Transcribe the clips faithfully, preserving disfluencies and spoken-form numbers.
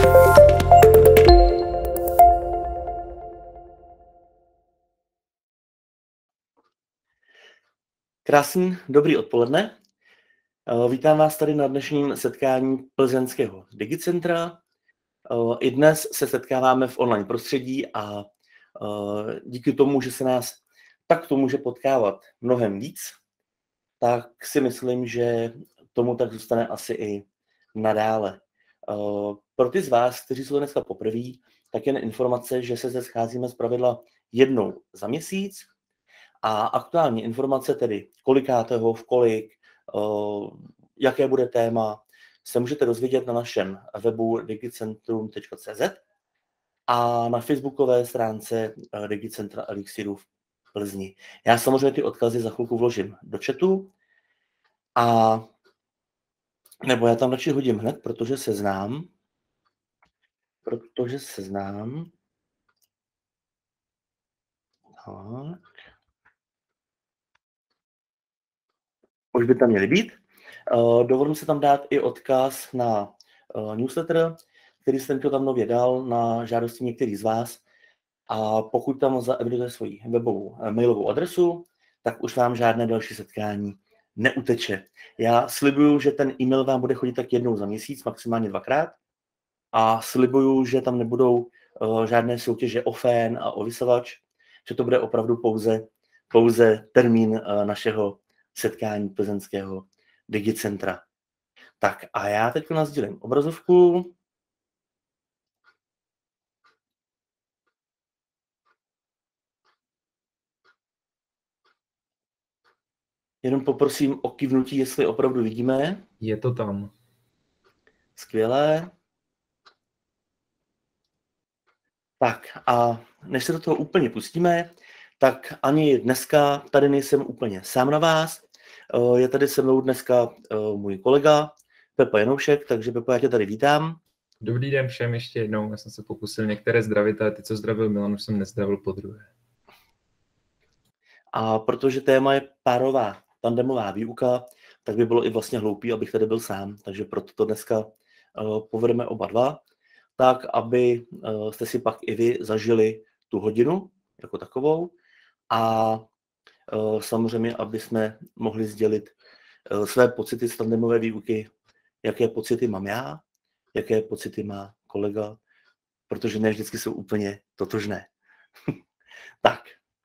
Krásný dobrý odpoledne. Vítám vás tady na dnešním setkání Plzeňského Digicentra. I dnes se setkáváme v online prostředí a díky tomu, že se nás takto může potkávat mnohem víc, tak si myslím, že tomu tak zůstane asi i nadále. Pro ty z vás, kteří jsou dneska poprvé, tak jen informace, že se zde scházíme zpravidla jednou za měsíc. A aktuální informace, tedy kolikátého, v kolik, jaké bude téma, se můžete dozvědět na našem webu digicentrum tečka cé zet a na facebookové stránce Digicentra Elixiru v Plzni. Já samozřejmě ty odkazy za chvilku vložím do chatu, a nebo já tam radši hodím hned, protože se znám, protože se znám. Tak. Už by tam měly být. Uh, dovolím se tam dát i odkaz na uh, newsletter, který jsem to tam nově dal na žádosti některých z vás. A pokud tam zaevidujete svoji webovou mailovou adresu, tak už vám žádné další setkání neuteče. Já slibuju, že ten e-mail vám bude chodit tak jednou za měsíc, maximálně dvakrát. A slibuju, že tam nebudou uh, žádné soutěže o fén a o vysavač, že to bude opravdu pouze, pouze termín uh, našeho setkání plzeňského Digicentra. Tak a já teď nasdílím obrazovku. Jenom poprosím o kývnutí, jestli opravdu vidíme. Je to tam. Skvělé. Tak a než se do toho úplně pustíme, tak ani dneska tady nejsem úplně sám na vás. Je tady se mnou dneska můj kolega Pepa Janoušek, takže Pepa, já tě tady vítám. Dobrý den všem ještě jednou. Já jsem se pokusil některé zdravit, ale ty, co zdravil Milan, už jsem nezdravil podruhé. A protože téma je párová tandemová výuka, tak by bylo i vlastně hloupý, abych tady byl sám. Takže proto to dneska uh, povedeme oba dva, tak aby uh, jste si pak i vy zažili tu hodinu jako takovou a uh, samozřejmě, aby jsme mohli sdělit uh, své pocity z tandemové výuky, jaké pocity mám já, jaké pocity má kolega, protože ne vždycky jsou úplně totožné. Tak.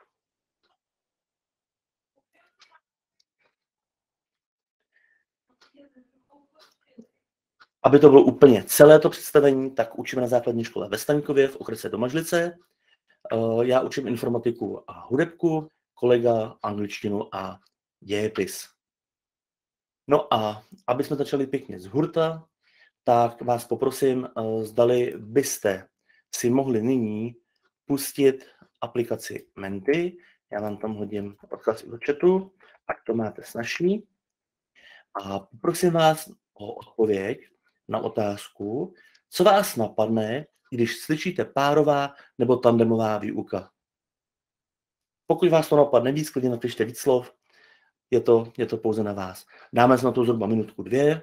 Aby to bylo úplně celé to představení, tak učíme na základní škole ve Staňkově v okrese Domažlice. Já učím informatiku a hudebku, kolega angličtinu a dějepis. No a aby jsme začali pěkně z hurta, tak vás poprosím, zdali byste si mohli nyní pustit aplikaci Menti. Já vám tam hodím odkaz do chatu, ať to máte snazší. A poprosím vás o odpověď na otázku, co vás napadne, když slyšíte párová nebo tandemová výuka. Pokud vás to napadne víc, klidně napište víc slov, je to, je to pouze na vás. Dáme na to zhruba minutku, dvě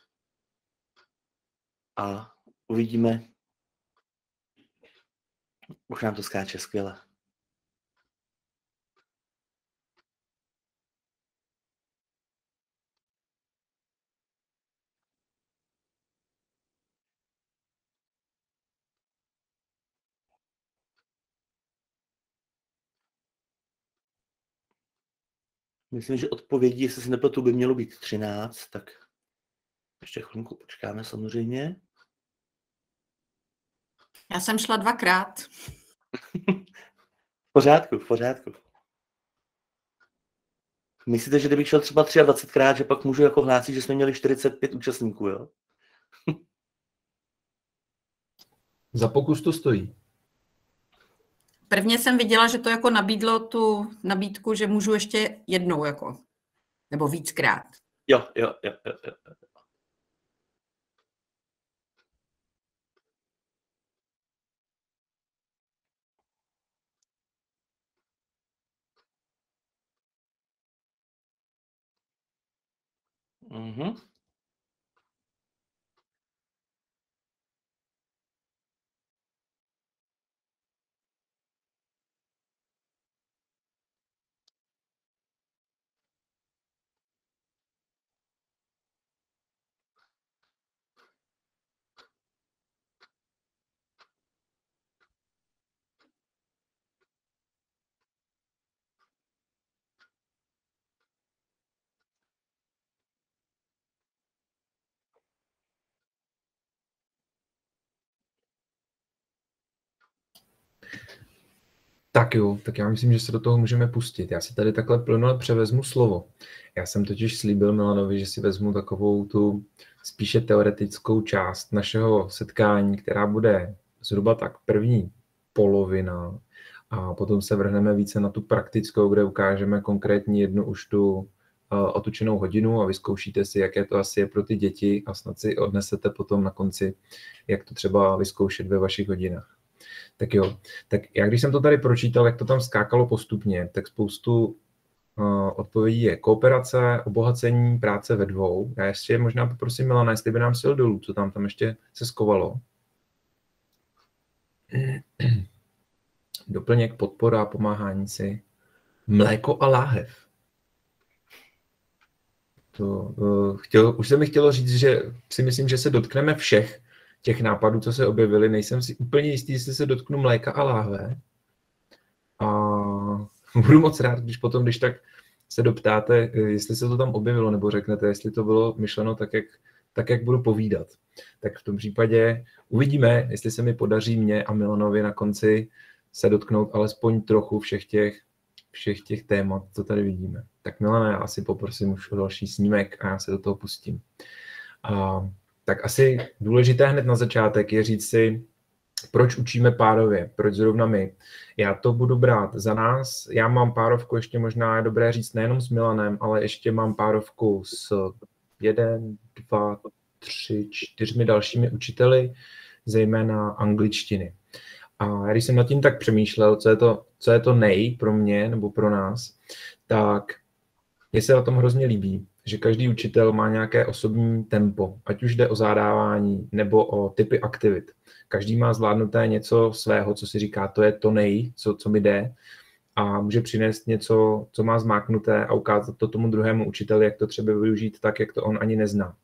a uvidíme. Už nám to skáče skvěle. Myslím, že odpovědí, jestli si nepletu, by mělo být třináct, tak ještě chvilku počkáme samozřejmě. Já jsem šla dvakrát. V pořádku, v pořádku. Myslíte, že kdybych šel třeba dvacetkrát, že pak můžu jako hlásit, že jsme měli čtyřicet pět účastníků, jo? Za pokus to stojí. Prvně jsem viděla, že to jako nabídlo tu nabídku, že můžu ještě jednou jako, nebo víckrát. Jo, jo, jo, jo, jo. Mhm. Tak jo, tak já myslím, že se do toho můžeme pustit. Já si tady takhle plynule převezmu slovo. Já jsem totiž slíbil Milanovi, že si vezmu takovou tu spíše teoretickou část našeho setkání, která bude zhruba tak první polovina a potom se vrhneme více na tu praktickou, kde ukážeme konkrétní jednu už tu uh, otučenou hodinu a vyzkoušíte si, jaké to asi je pro ty děti a snad si odnesete potom na konci, jak to třeba vyzkoušet ve vašich hodinách. Tak jo, tak já když jsem to tady pročítal, jak to tam skákalo postupně, tak spoustu uh, odpovědí je kooperace, obohacení, práce ve dvou. Já ještě možná poprosím Milana, jestli by nám sil dolů, co tam tam ještě se skovalo. Doplněk, podpora, pomáhání si. Mléko a láhev. To, uh, chtěl, už se mi chtělo říct, že si myslím, že se dotkneme všech těch nápadů, co se objevily. Nejsem si úplně jistý, jestli se dotknu mléka a láhve. A budu moc rád, když potom, když tak se doptáte, jestli se to tam objevilo, nebo řeknete, jestli to bylo myšleno tak, jak, tak, jak budu povídat. Tak v tom případě uvidíme, jestli se mi podaří mě a Milanovi na konci se dotknout alespoň trochu všech těch, všech těch témat, co tady vidíme. Tak Milane, já asi poprosím už o další snímek a já se do toho pustím. A tak asi důležité hned na začátek je říct si, proč učíme párově, proč zrovna my. Já to budu brát za nás, já mám párovku, ještě možná je dobré říct nejenom s Milanem, ale ještě mám párovku s jeden, dva, tři, čtyřmi dalšími učiteli, zejména angličtiny. A když jsem nad tím tak přemýšlel, co je to, co je to nej pro mě nebo pro nás, tak mně se na tom hrozně líbí, že každý učitel má nějaké osobní tempo, ať už jde o zadávání nebo o typy aktivit. Každý má zvládnuté něco svého, co si říká, to je to nej, co, co mi jde, a může přinést něco, co má zmáknuté a ukázat to tomu druhému učiteli, jak to třeba využít tak, jak to on ani nezná.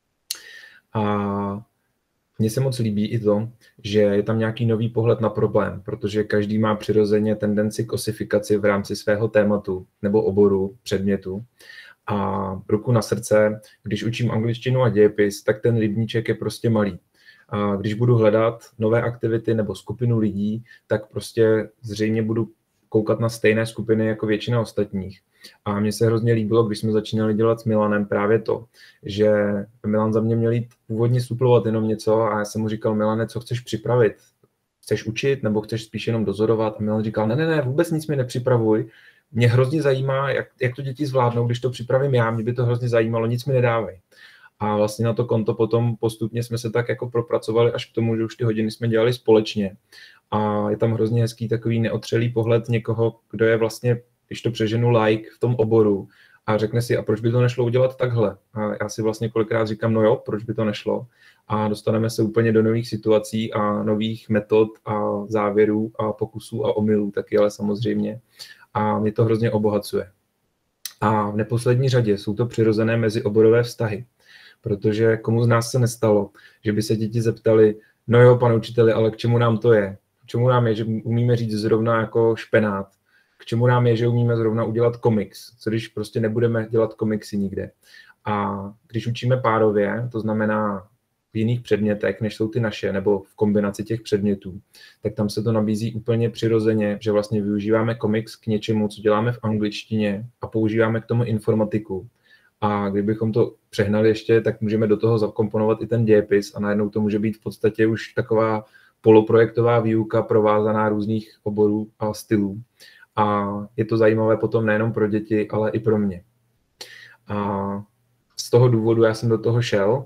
A mně se moc líbí i to, že je tam nějaký nový pohled na problém, protože každý má přirozeně tendenci k osifikaci v rámci svého tématu nebo oboru, předmětu. A ruku na srdce, když učím angličtinu a dějepis, tak ten rybníček je prostě malý. A když budu hledat nové aktivity nebo skupinu lidí, tak prostě zřejmě budu koukat na stejné skupiny jako většina ostatních. A mně se hrozně líbilo, když jsme začínali dělat s Milanem právě to, že Milan za mě měl jít původně suplovat jenom něco a já jsem mu říkal, Milane, co chceš připravit? Chceš učit nebo chceš spíš jenom dozorovat? A Milan říkal, ne, ne, ne, vůbec nic mi nepřipravuj. Mě hrozně zajímá, jak, jak to děti zvládnou, když to připravím já, mě by to hrozně zajímalo, nic mi nedávej. A vlastně na to konto potom postupně jsme se tak jako propracovali až k tomu, že už ty hodiny jsme dělali společně. A je tam hrozně hezký takový neotřelý pohled někoho, kdo je vlastně, když to přeženu, like v tom oboru a řekne si, a proč by to nešlo udělat takhle? A já si vlastně kolikrát říkám, no jo, proč by to nešlo? A dostaneme se úplně do nových situací a nových metod a závěrů a pokusů a omylů taky, ale samozřejmě. A mě to hrozně obohacuje. A v neposlední řadě jsou to přirozené mezioborové vztahy, protože komu z nás se nestalo, že by se děti zeptali, no jo, pane učiteli, ale k čemu nám to je? K čemu nám je, že umíme říct zrovna jako špenát? K čemu nám je, že umíme zrovna udělat komiks? Co když prostě nebudeme dělat komiksy nikde? A když učíme párově, to znamená v jiných předmětech, než jsou ty naše, nebo v kombinaci těch předmětů, tak tam se to nabízí úplně přirozeně, že vlastně využíváme komiks k něčemu, co děláme v angličtině a používáme k tomu informatiku. A kdybychom to přehnali ještě, tak můžeme do toho zakomponovat i ten dějepis a najednou to může být v podstatě už taková poloprojektová výuka provázaná různých oborů a stylů. A je to zajímavé potom nejenom pro děti, ale i pro mě. A z toho důvodu já jsem do toho šel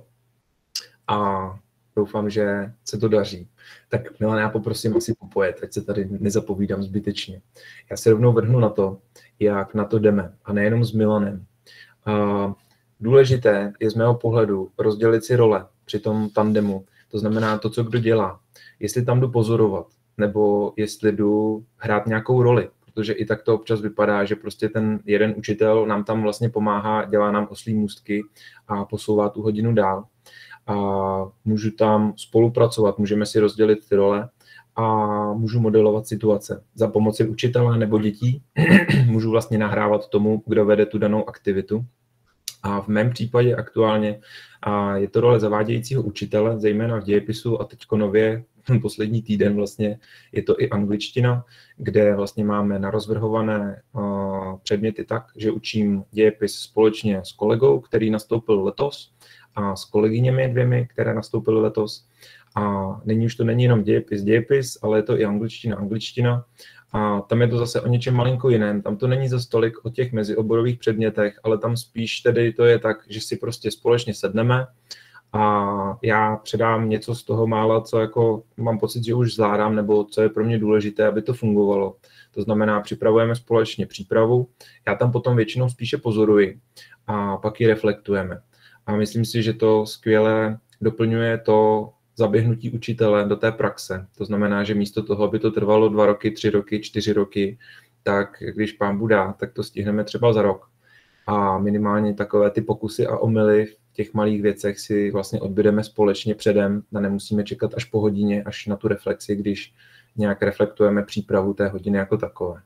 a doufám, že se to daří. Tak Milan, já poprosím asi popojet, ať se tady nezapovídám zbytečně. Já se rovnou vrhnu na to, jak na to jdeme. A nejenom s Milanem. Uh, důležité je z mého pohledu rozdělit si role při tom tandemu. To znamená to, co kdo dělá. Jestli tam jdu pozorovat, nebo jestli jdu hrát nějakou roli. Protože i tak to občas vypadá, že prostě ten jeden učitel nám tam vlastně pomáhá, dělá nám oslí můstky a posouvá tu hodinu dál. A můžu tam spolupracovat, můžeme si rozdělit ty role a můžu modelovat situace. Za pomoci učitele nebo dětí můžu vlastně nahrávat tomu, kdo vede tu danou aktivitu. A v mém případě aktuálně a je to role zavádějícího učitele, zejména v dějepisu a teďko nově poslední týden vlastně je to i angličtina, kde vlastně máme narozvrhované uh, předměty tak, že učím dějepis společně s kolegou, který nastoupil letos, a s kolegyněmi dvěmi, které nastoupily letos. A nyní už to není jenom dějepis, dějepis, ale je to i angličtina, angličtina. A tam je to zase o něčem malinko jiném. Tam to není zas tolik o těch mezioborových předmětech, ale tam spíš tedy to je tak, že si prostě společně sedneme a já předám něco z toho mála, co jako mám pocit, že už zvládám, nebo co je pro mě důležité, aby to fungovalo. To znamená, připravujeme společně přípravu, já tam potom většinou spíše pozoruji a pak ji reflektujeme. A myslím si, že to skvěle doplňuje to zaběhnutí učitele do té praxe. To znamená, že místo toho, aby to trvalo dva roky, tři roky, čtyři roky, tak když pán Bůh dá, tak to stihneme třeba za rok. A minimálně takové ty pokusy a omyly v těch malých věcech si vlastně odbydeme společně předem a nemusíme čekat až po hodině, až na tu reflexi, když nějak reflektujeme přípravu té hodiny jako takové.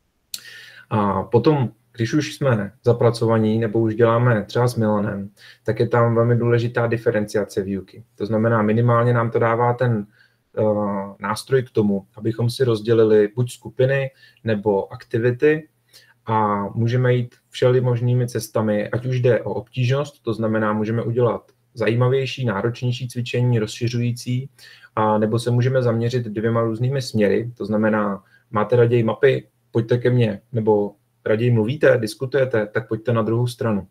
A potom, když už jsme zapracovaní nebo už děláme třeba s Milanem, tak je tam velmi důležitá diferenciace výuky. To znamená, minimálně nám to dává ten uh, nástroj k tomu, abychom si rozdělili buď skupiny nebo aktivity a můžeme jít všeli možnými cestami, ať už jde o obtížnost, to znamená, můžeme udělat zajímavější, náročnější cvičení, rozšiřující, a nebo se můžeme zaměřit dvěma různými směry, to znamená, máte raději mapy, pojďte ke mně, nebo raději mluvíte, diskutujete, tak pojďte na druhou stranu.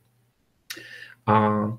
A,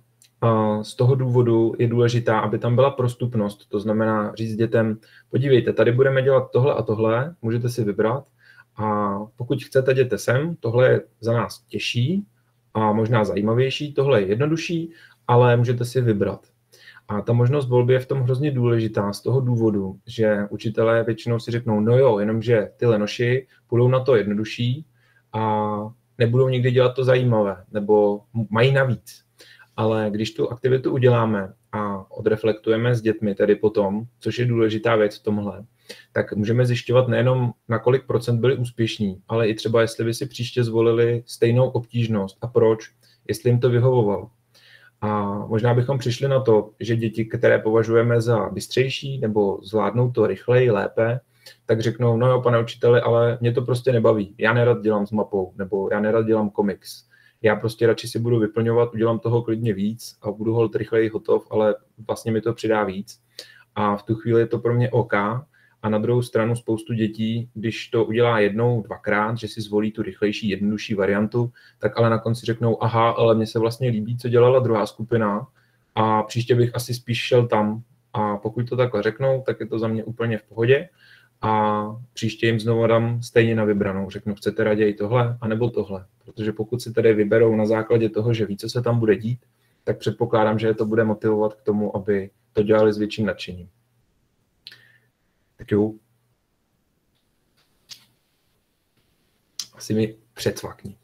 a z toho důvodu je důležitá, aby tam byla prostupnost, to znamená říct dětem, podívejte, tady budeme dělat tohle a tohle, můžete si vybrat a pokud chcete, jděte sem, tohle je za nás těžší a možná zajímavější, tohle je jednodušší, ale můžete si vybrat. A ta možnost volby je v tom hrozně důležitá z toho důvodu, že učitelé většinou si řeknou, no jo, jenomže ty lenoši půjdou na to jednodušší, a nebudou nikdy dělat to zajímavé, nebo mají navíc. Ale když tu aktivitu uděláme a odreflektujeme s dětmi tedy potom, což je důležitá věc v tomhle, tak můžeme zjišťovat nejenom na kolik procent byli úspěšní, ale i třeba jestli by si příště zvolili stejnou obtížnost a proč, jestli jim to vyhovovalo. A možná bychom přišli na to, že děti, které považujeme za bystřejší nebo zvládnou to rychleji, lépe, tak řeknou, no jo, pane učiteli, ale mě to prostě nebaví. Já nerad dělám s mapou, nebo já nerad dělám komiks. Já prostě radši si budu vyplňovat, udělám toho klidně víc a budu holt rychleji hotov, ale vlastně mi to přidá víc. A v tu chvíli je to pro mě OK. A na druhou stranu spoustu dětí, když to udělá jednou, dvakrát, že si zvolí tu rychlejší, jednodušší variantu, tak ale na konci řeknou, aha, ale mně se vlastně líbí, co dělala druhá skupina a příště bych asi spíš šel tam. A pokud to takhle řeknou, tak je to za mě úplně v pohodě. A příště jim znovu dám stejně na vybranou. Řeknu, chcete raději tohle, anebo tohle. Protože pokud si tedy vyberou na základě toho, že ví, co se tam bude dít, tak předpokládám, že je to bude motivovat k tomu, aby to dělali s větším nadšením. Tak jo. Asi mi předsvakni.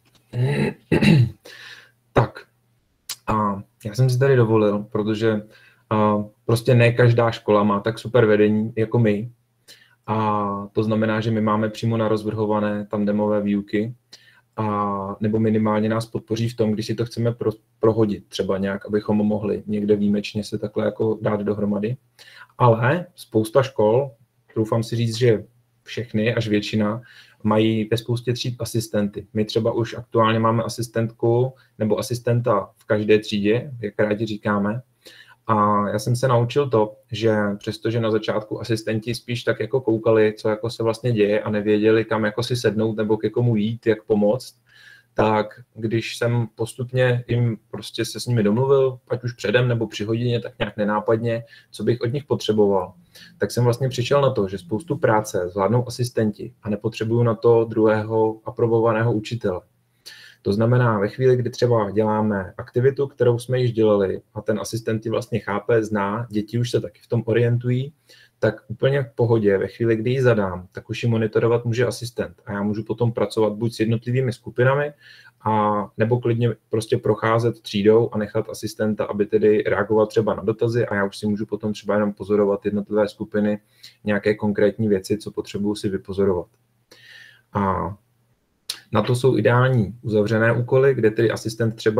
Tak. A já jsem si tady dovolil, protože a, prostě ne každá škola má tak super vedení jako my. A to znamená, že my máme přímo narozvrhované tandemové výuky a nebo minimálně nás podpoří v tom, když si to chceme pro, prohodit třeba nějak, abychom mohli někde výjimečně se takhle jako dát dohromady. Ale spousta škol, doufám si říct, že všechny, až většina, mají ve spoustě tříd asistenty. My třeba už aktuálně máme asistentku nebo asistenta v každé třídě, jak rádi říkáme. A já jsem se naučil to, že přestože na začátku asistenti spíš tak jako koukali, co jako se vlastně děje a nevěděli, kam jako si sednout nebo ke komu jít, jak pomoct, tak když jsem postupně jim prostě se s nimi domluvil, ať už předem nebo při hodině, tak nějak nenápadně, co bych od nich potřeboval, tak jsem vlastně přišel na to, že spoustu práce zvládnou asistenti a nepotřebuju na to druhého aprobovaného učitele. To znamená, ve chvíli, kdy třeba děláme aktivitu, kterou jsme již dělali a ten asistent ji vlastně chápe, zná, děti už se taky v tom orientují, tak úplně v pohodě, ve chvíli, kdy ji zadám, tak už ji monitorovat může asistent a já můžu potom pracovat buď s jednotlivými skupinami, a nebo klidně prostě procházet třídou a nechat asistenta, aby tedy reagoval třeba na dotazy a já už si můžu potom třeba jenom pozorovat jednotlivé skupiny, nějaké konkrétní věci, co potřebuju si vypozorovat. A na to jsou ideální uzavřené úkoly, kde tedy asistent třeba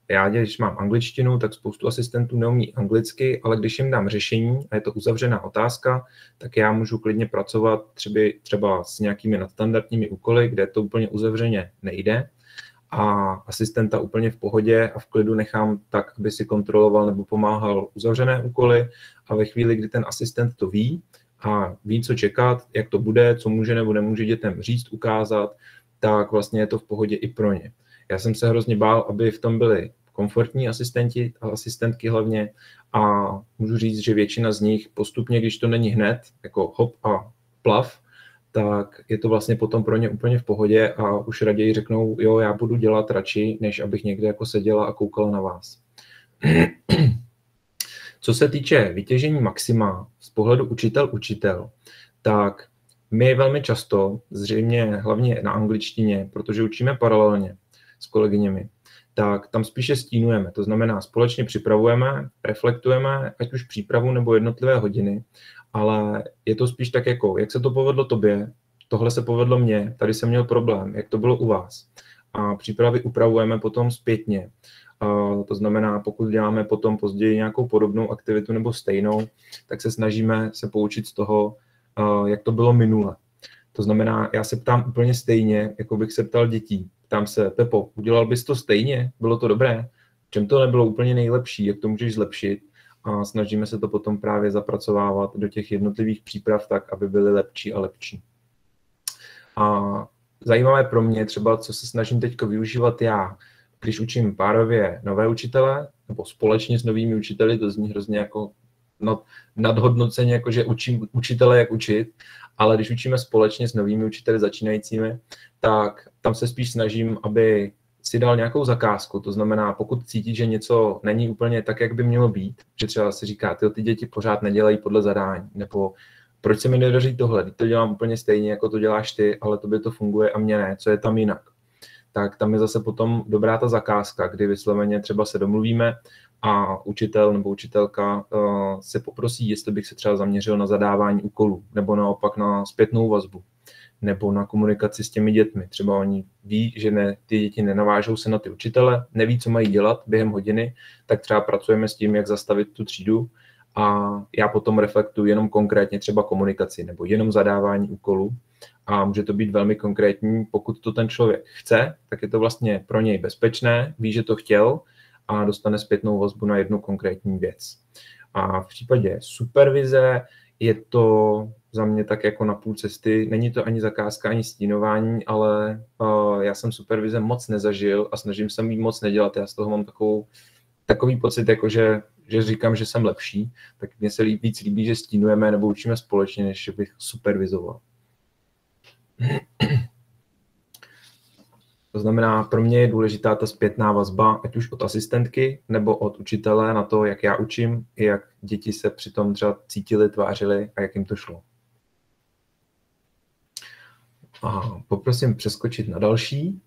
já, když mám angličtinu, tak spoustu asistentů neumí anglicky, ale když jim dám řešení a je to uzavřená otázka, tak já můžu klidně pracovat třeba, třeba s nějakými nadstandardními úkoly, kde to úplně uzavřeně nejde, a asistenta úplně v pohodě a v klidu nechám tak, aby si kontroloval nebo pomáhal uzavřené úkoly, a ve chvíli, kdy ten asistent to ví a ví, co čekat, jak to bude, co může nebo nemůže dětem říct, ukázat, tak vlastně je to v pohodě i pro ně. Já jsem se hrozně bál, aby v tom byli komfortní asistenti a asistentky hlavně, a můžu říct, že většina z nich postupně, když to není hned, jako hop a plav, tak je to vlastně potom pro ně úplně v pohodě a už raději řeknou, jo, já budu dělat radši, než abych někde jako seděla a koukala na vás. Co se týče vytěžení maxima z pohledu učitel-učitel, tak my velmi často, zřejmě hlavně na angličtině, protože učíme paralelně s kolegyněmi, tak tam spíše stínujeme. To znamená, společně připravujeme, reflektujeme, ať už přípravu nebo jednotlivé hodiny, ale je to spíš tak jako, jak se to povedlo tobě, tohle se povedlo mně, tady jsem měl problém, jak to bylo u vás. A přípravy upravujeme potom zpětně. Uh, to znamená, pokud děláme potom později nějakou podobnou aktivitu nebo stejnou, tak se snažíme se poučit z toho, uh, jak to bylo minule. To znamená, já se ptám úplně stejně, jako bych se ptal dětí. Ptám se, Pepo, udělal bys to stejně? Bylo to dobré? Čem to nebylo úplně nejlepší? Jak to můžeš zlepšit? A snažíme se to potom právě zapracovávat do těch jednotlivých příprav tak, aby byly lepší a lepší. A zajímavé pro mě třeba, co se snažím teď využívat já, když učím párově nové učitele, nebo společně s novými učiteli, to zní hrozně jako nadhodnoceně, jako že učím učitele, jak učit, ale když učíme společně s novými učiteli začínajícími, tak tam se spíš snažím, aby si dal nějakou zakázku, to znamená, pokud cítí, že něco není úplně tak, jak by mělo být, že třeba si říká, ty, ty děti pořád nedělají podle zadání, nebo proč se mi nedaří tohle, teď to dělám úplně stejně, jako to děláš ty, ale tobě to funguje a mně ne, co je tam jinak. Tak tam je zase potom dobrá ta zakázka, kdy vysloveně třeba se domluvíme a učitel nebo učitelka uh, se poprosí, jestli bych se třeba zaměřil na zadávání úkolů, nebo naopak na zpětnou vazbu, nebo na komunikaci s těmi dětmi. Třeba oni ví, že ne, ty děti nenavážou se na ty učitele, neví, co mají dělat během hodiny, tak třeba pracujeme s tím, jak zastavit tu třídu, a já potom reflektuji jenom konkrétně třeba komunikaci nebo jenom zadávání úkolů. A může to být velmi konkrétní, pokud to ten člověk chce, tak je to vlastně pro něj bezpečné, ví, že to chtěl a dostane zpětnou vazbu na jednu konkrétní věc. A v případě supervize je to za mě tak jako na půl cesty. Není to ani zakázka, ani stínování, ale uh, já jsem supervize moc nezažil a snažím se jí moc nedělat. Já z toho mám takovou, takový pocit, jako že, že říkám, že jsem lepší, tak mně se líbí, víc líbí, že stínujeme nebo učíme společně, než bych supervizoval. To znamená, pro mě je důležitá ta zpětná vazba, ať už od asistentky nebo od učitele na to, jak já učím, i jak děti se přitom třeba cítili, tvářili a jak jim to šlo. A poprosím přeskočit na další.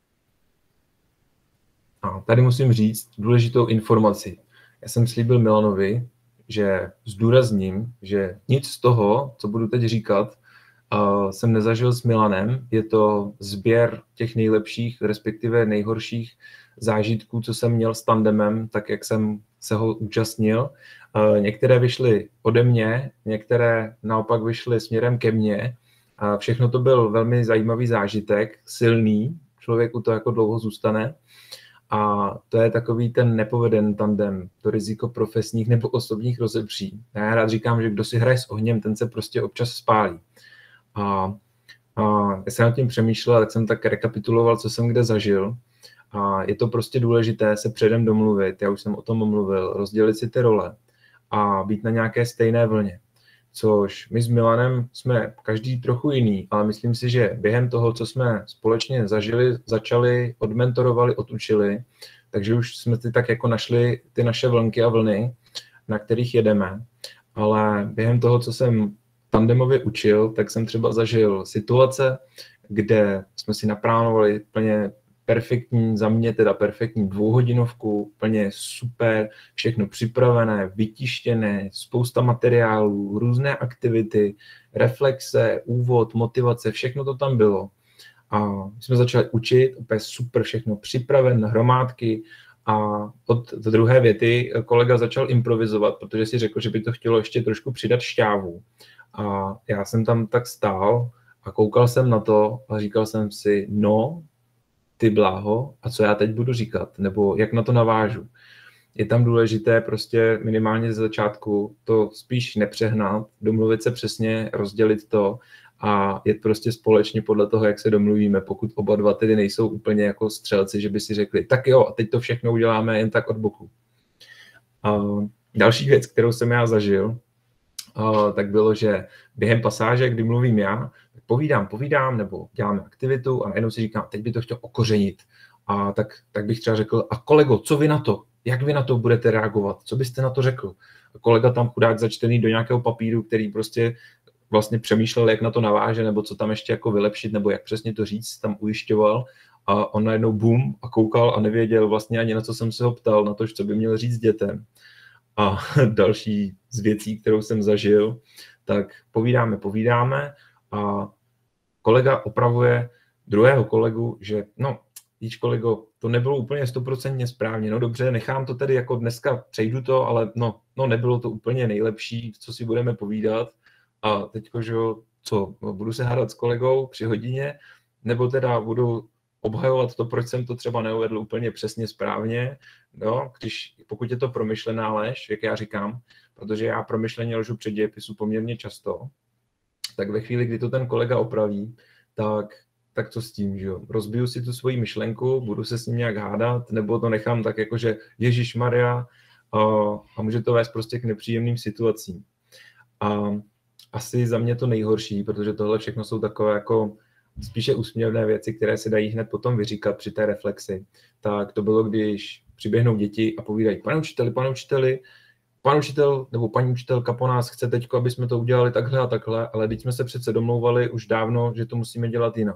A tady musím říct důležitou informaci. Já jsem slíbil Milanovi, že zdůrazním, že nic z toho, co budu teď říkat, Uh, jsem nezažil s Milanem. Je to sběr těch nejlepších, respektive nejhorších zážitků, co jsem měl s tandemem, tak jak jsem se ho účastnil. Uh, některé vyšly ode mě, některé naopak vyšly směrem ke mně. Uh, všechno to byl velmi zajímavý zážitek, silný, člověku to jako dlouho zůstane. A to je takový ten nepoveden tandem, to riziko profesních nebo osobních rozepří. Já rád říkám, že kdo si hraje s ohněm, ten se prostě občas spálí. A, a já jsem nad tím přemýšlel, tak jsem tak rekapituloval, co jsem kde zažil. A je to prostě důležité se předem domluvit, já už jsem o tom mluvil, rozdělit si ty role a být na nějaké stejné vlně. Což my s Milanem jsme každý trochu jiný, ale myslím si, že během toho, co jsme společně zažili, začali, odmentorovali, odučili, takže už jsme si tak jako našli ty naše vlnky a vlny, na kterých jedeme. Ale během toho, co jsem tandemově učil, tak jsem třeba zažil situace, kde jsme si naplánovali plně perfektní, za mě teda perfektní dvouhodinovku, plně super, všechno připravené, vytištěné, spousta materiálů, různé aktivity, reflexe, úvod, motivace, všechno to tam bylo. A my jsme začali učit, úplně super, všechno připraven na hromádky A od druhé věty kolega začal improvizovat, protože si řekl, že by to chtělo ještě trošku přidat šťávu. A já jsem tam tak stál a koukal jsem na to a říkal jsem si, no, ty bláho, a co já teď budu říkat, nebo jak na to navážu. Je tam důležité prostě minimálně ze začátku to spíš nepřehnat, domluvit se přesně, rozdělit to a jet prostě společně podle toho, jak se domluvíme, pokud oba dva tedy nejsou úplně jako střelci, že by si řekli, tak jo, a teď to všechno uděláme jen tak od boku. A další věc, kterou jsem já zažil, a tak bylo, že během pasáže, kdy mluvím já, tak povídám, povídám, nebo děláme aktivitu a najednou si říkám, teď by to chtěl okořenit. A tak, tak bych třeba řekl, a kolego, co vy na to? Jak vy na to budete reagovat? Co byste na to řekl? A kolega tam chudák začtený do nějakého papíru, který prostě vlastně přemýšlel, jak na to naváže, nebo co tam ještě jako vylepšit, nebo jak přesně to říct, tam ujišťoval. A on najednou bum a koukal a nevěděl vlastně ani na co jsem se ho ptal, na to, co by měl říct dětem. A další z věcí, kterou jsem zažil, tak povídáme, povídáme a kolega opravuje druhého kolegu, že no, víš kolego, to nebylo úplně stoprocentně správně, no dobře, nechám to tedy jako dneska, přejdu to, ale no, no nebylo to úplně nejlepší, co si budeme povídat a teďko, že co, budu se hádat s kolegou při hodině, nebo teda budu obhajovat to, proč jsem to třeba neuvedl úplně přesně správně, no, když, pokud je to promyšlená lež, jak já říkám, protože já promyšleně lžu před dějepisu poměrně často, tak ve chvíli, kdy to ten kolega opraví, tak, tak co s tím, že jo? Rozbiju si tu svoji myšlenku, budu se s ním nějak hádat, nebo to nechám tak jako, že ježišmarja a, a může to vést prostě k nepříjemným situacím. A asi za mě to nejhorší, protože tohle všechno jsou takové jako spíše úsměvné věci, které se dají hned potom vyříkat při té reflexi. Tak to bylo, když přiběhnou děti a povídají, pane učiteli, pane učiteli, pan učitel nebo paní učitelka po nás chce teďko, aby jsme to udělali takhle a takhle, ale teď jsme se přece domlouvali už dávno, že to musíme dělat jinak.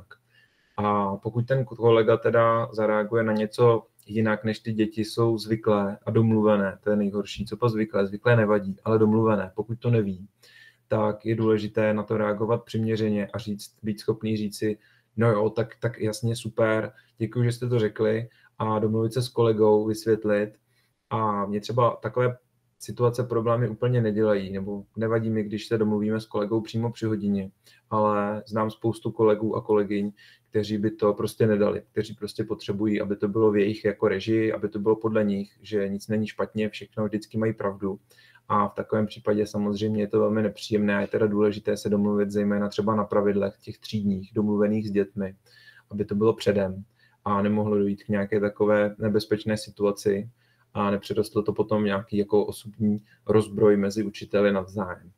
A pokud ten kolega teda zareaguje na něco jinak, než ty děti jsou zvyklé a domluvené, to je nejhorší, co pa zvyklé, zvyklé nevadí, ale domluvené, pokud to neví, tak je důležité na to reagovat přiměřeně a říct, být schopný říct si, no jo, tak, tak jasně, super, děkuji, že jste to řekli a domluvit se s kolegou, vysvětlit. A mě třeba takové situace problémy úplně nedělají, nebo nevadí mi, když se domluvíme s kolegou přímo při hodině, ale znám spoustu kolegů a kolegyň, kteří by to prostě nedali, kteří prostě potřebují, aby to bylo v jejich jako režii, aby to bylo podle nich, že nic není špatně, všechno vždycky mají pravdu. A v takovém případě samozřejmě je to velmi nepříjemné a je teda důležité se domluvit zejména třeba na pravidlech těch třídních, domluvených s dětmi, aby to bylo předem a nemohlo dojít k nějaké takové nebezpečné situaci a nepřerostlo to potom nějaký jako osobní rozbroj mezi učiteli navzájem.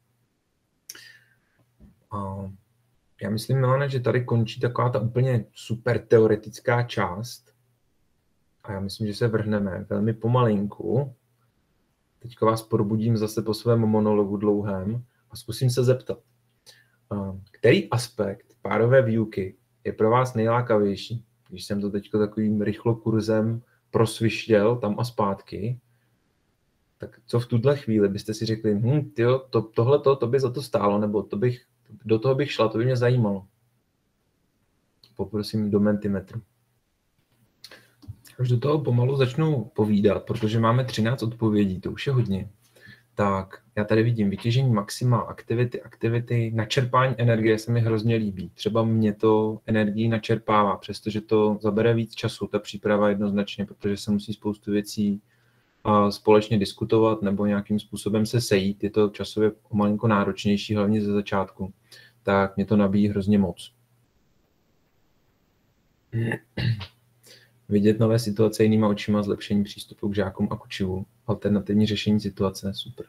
A já myslím, Milane, že tady končí taková ta úplně super teoretická část a já myslím, že se vrhneme velmi pomalinku. Teďka vás probudím zase po svém monologu dlouhém a zkusím se zeptat, který aspekt párové výuky je pro vás nejlákavější, když jsem to teďka takovým rychlokurzem prosvištěl tam a zpátky, tak co v tuhle chvíli byste si řekli, hm, tyjo, to, tohleto, to by za to stálo, nebo to bych, do toho bych šla, to by mě zajímalo. Poprosím do Mentimetru. Až do toho pomalu začnu povídat, protože máme třináct odpovědí, to už je hodně. Tak já tady vidím vytěžení maxima, aktivity, aktivity, načerpání energie se mi hrozně líbí. Třeba mě to energii načerpává, přestože to zabere víc času, ta příprava jednoznačně, protože se musí spoustu věcí a společně diskutovat nebo nějakým způsobem se sejít. Je to časově o malinko náročnější, hlavně ze začátku. Tak mě to nabíjí hrozně moc. Vidět nové situace jinýma očima, zlepšení přístupu k žákům a k učivu, alternativní řešení situace, super.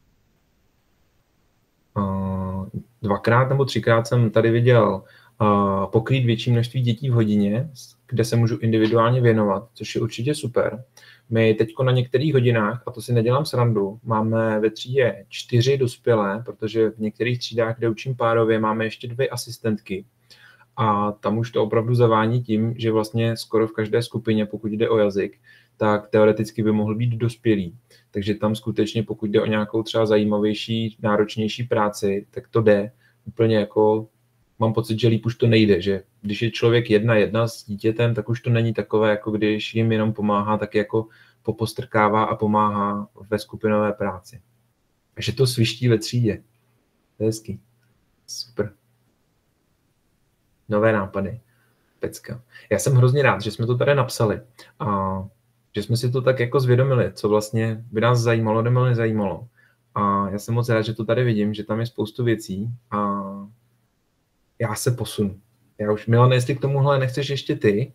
Dvakrát nebo třikrát jsem tady viděl pokrýt větší množství dětí v hodině, kde se můžu individuálně věnovat, což je určitě super. My teďko na některých hodinách, a to si nedělám srandu, máme ve třídě čtyři dospělé, protože v některých třídách, kde učím párově, máme ještě dvě asistentky. A tam už to opravdu zavání tím, že vlastně skoro v každé skupině, pokud jde o jazyk, tak teoreticky by mohl být dospělý. Takže tam skutečně, pokud jde o nějakou třeba zajímavější, náročnější práci, tak to jde. Úplně jako, mám pocit, že líp už to nejde, že když je člověk jedna jedna s dítětem, tak už to není takové, jako když jim jenom pomáhá tak jako popostrkává a pomáhá ve skupinové práci. A že to sviští ve třídě. To je hezký. Super. Nové nápady. Pecka. Já jsem hrozně rád, že jsme to tady napsali a že jsme si to tak jako zvědomili, co vlastně by nás zajímalo nebo nezajímalo. A já jsem moc rád, že to tady vidím, že tam je spoustu věcí a já se posunu. Já už, Milan, jestli k tomuhle nechceš ještě ty,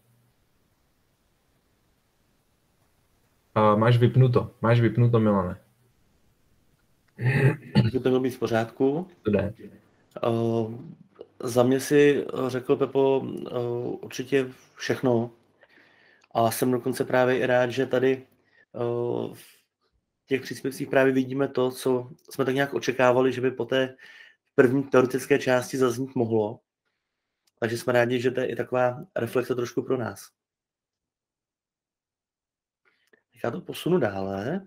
a máš vypnuto, máš vypnuto, Milane. By to mělo být v pořádku. To jde. Uh, za mě si řekl, Pepo, uh, určitě všechno. A jsem dokonce právě i rád, že tady uh, v těch příspěvcích právě vidíme to, co jsme tak nějak očekávali, že by po té první teoretické části zaznít mohlo. Takže jsme rádi, že to je i taková reflexe trošku pro nás. Tak já to posunu dále,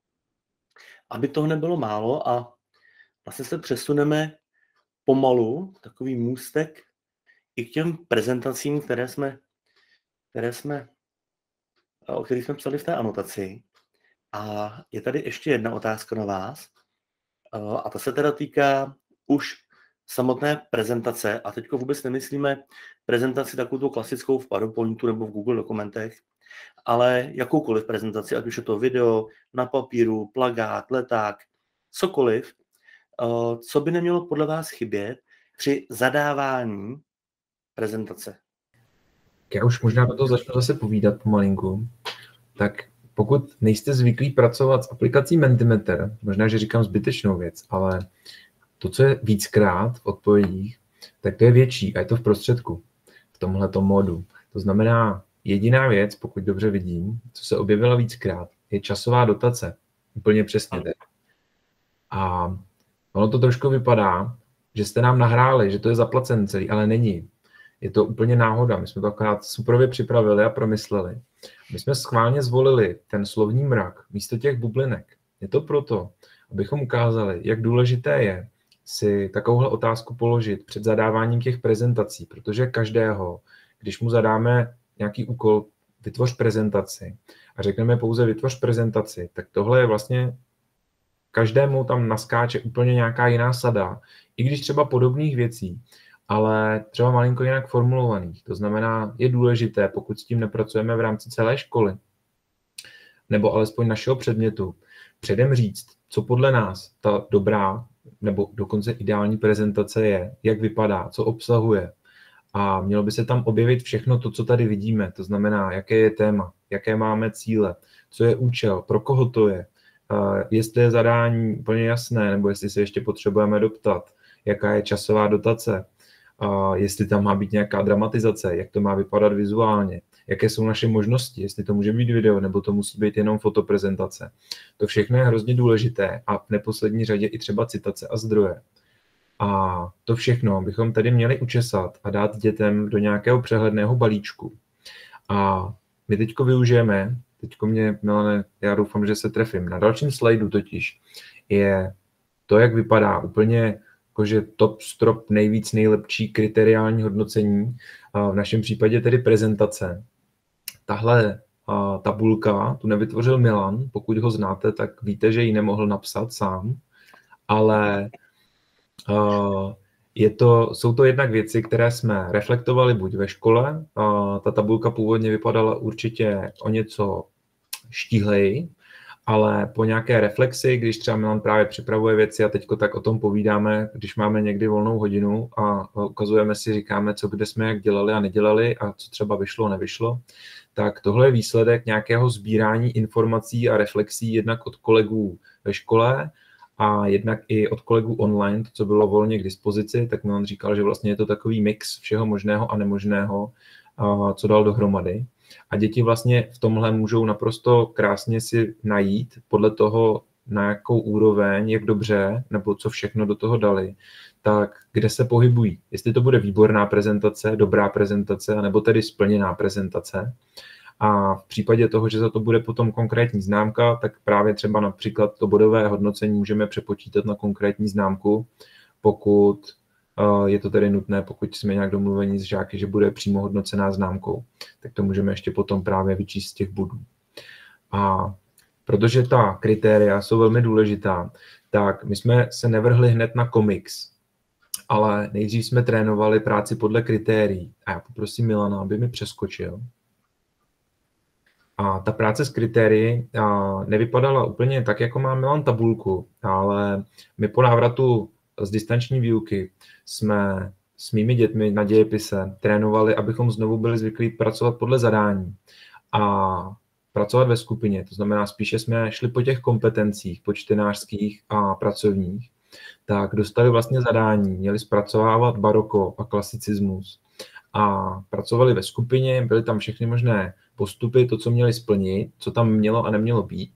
aby toho nebylo málo a vlastně se přesuneme pomalu, takový můstek i k těm prezentacím, které jsme, které jsme, o kterých jsme psali v té anotaci. A je tady ještě jedna otázka na vás. A ta se teda týká už samotné prezentace. A teď vůbec nemyslíme prezentaci takovou tu klasickou v PowerPointu nebo v Google dokumentech, ale jakoukoliv prezentaci, ať už je to video, na papíru, plakát, leták, cokoliv, co by nemělo podle vás chybět při zadávání prezentace. Já už možná do toho začnu zase povídat pomalinku. Tak pokud nejste zvyklí pracovat s aplikací Mentimeter, možná, že říkám zbytečnou věc, ale to, co je víckrát v odpovědích, tak to je větší a je to v prostředku, v tomhletom modu. To znamená, jediná věc, pokud dobře vidím, co se objevila víckrát, je časová dotace. Úplně přesně tak. A ono to trošku vypadá, že jste nám nahráli, že to je zaplacený celý, ale není. Je to úplně náhoda. My jsme to akorát superově připravili a promysleli. My jsme schválně zvolili ten slovní mrak místo těch bublinek. Je to proto, abychom ukázali, jak důležité je si takovouhle otázku položit před zadáváním těch prezentací, protože každého, když mu zadáme nějaký úkol, vytvoř prezentaci a řekneme pouze vytvoř prezentaci, tak tohle je vlastně každému tam naskáče úplně nějaká jiná sada, i když třeba podobných věcí, ale třeba malinko jinak formulovaných. To znamená, je důležité, pokud s tím nepracujeme v rámci celé školy, nebo alespoň našeho předmětu, předem říct, co podle nás ta dobrá nebo dokonce ideální prezentace je, jak vypadá, co obsahuje. A mělo by se tam objevit všechno to, co tady vidíme. To znamená, jaké je téma, jaké máme cíle, co je účel, pro koho to je, jestli je zadání úplně jasné, nebo jestli se ještě potřebujeme doptat, jaká je časová dotace, jestli tam má být nějaká dramatizace, jak to má vypadat vizuálně, jaké jsou naše možnosti, jestli to může být video, nebo to musí být jenom fotoprezentace. To všechno je hrozně důležité a v neposlední řadě i třeba citace a zdroje. A to všechno bychom tady měli učesat a dát dětem do nějakého přehledného balíčku. A my teďko využijeme, teďko mě, Milane, já doufám, že se trefím, na dalším slajdu totiž je to, jak vypadá úplně jakože top strop nejvíc nejlepší kriteriální hodnocení, v našem případě tedy prezentace. Tahle tabulka tu nevytvořil Milan, pokud ho znáte, tak víte, že ji nemohl napsat sám, ale je to, jsou to jednak věci, které jsme reflektovali buď ve škole, ta tabulka původně vypadala určitě o něco štíhleji, ale po nějaké reflexi, když třeba Milan právě připravuje věci a teďko tak o tom povídáme, když máme někdy volnou hodinu a ukazujeme si, říkáme, co kde jsme jak dělali a nedělali a co třeba vyšlo, nevyšlo, tak tohle je výsledek nějakého sbírání informací a reflexí jednak od kolegů ve škole a jednak i od kolegů online, to, co bylo volně k dispozici, tak Milan říkal, že vlastně je to takový mix všeho možného a nemožného, co dal dohromady. A děti vlastně v tomhle můžou naprosto krásně si najít podle toho, na jakou úroveň, jak dobře, nebo co všechno do toho dali, tak kde se pohybují. Jestli to bude výborná prezentace, dobrá prezentace, nebo tedy splněná prezentace. A v případě toho, že za to bude potom konkrétní známka, tak právě třeba například to bodové hodnocení můžeme přepočítat na konkrétní známku, pokud je to tedy nutné, pokud jsme nějak domluveni s žáky, že bude přímo hodnocená známkou, tak to můžeme ještě potom právě vyčíst z těch bodů. A protože ta kritéria jsou velmi důležitá, tak my jsme se nevrhli hned na komiks, ale nejdřív jsme trénovali práci podle kritérií. A já poprosím Milana, aby mi přeskočil. A ta práce s kritérii nevypadala úplně tak, jako má Milan tabulku, ale my po návratu z distanční výuky jsme s mými dětmi na dějepise trénovali, abychom znovu byli zvyklí pracovat podle zadání a pracovat ve skupině. To znamená, spíše jsme šli po těch kompetencích, po čtenářských a pracovních. Tak dostali vlastně zadání, měli zpracovávat baroko a klasicismus a pracovali ve skupině, byly tam všechny možné postupy, to, co měli splnit, co tam mělo a nemělo být.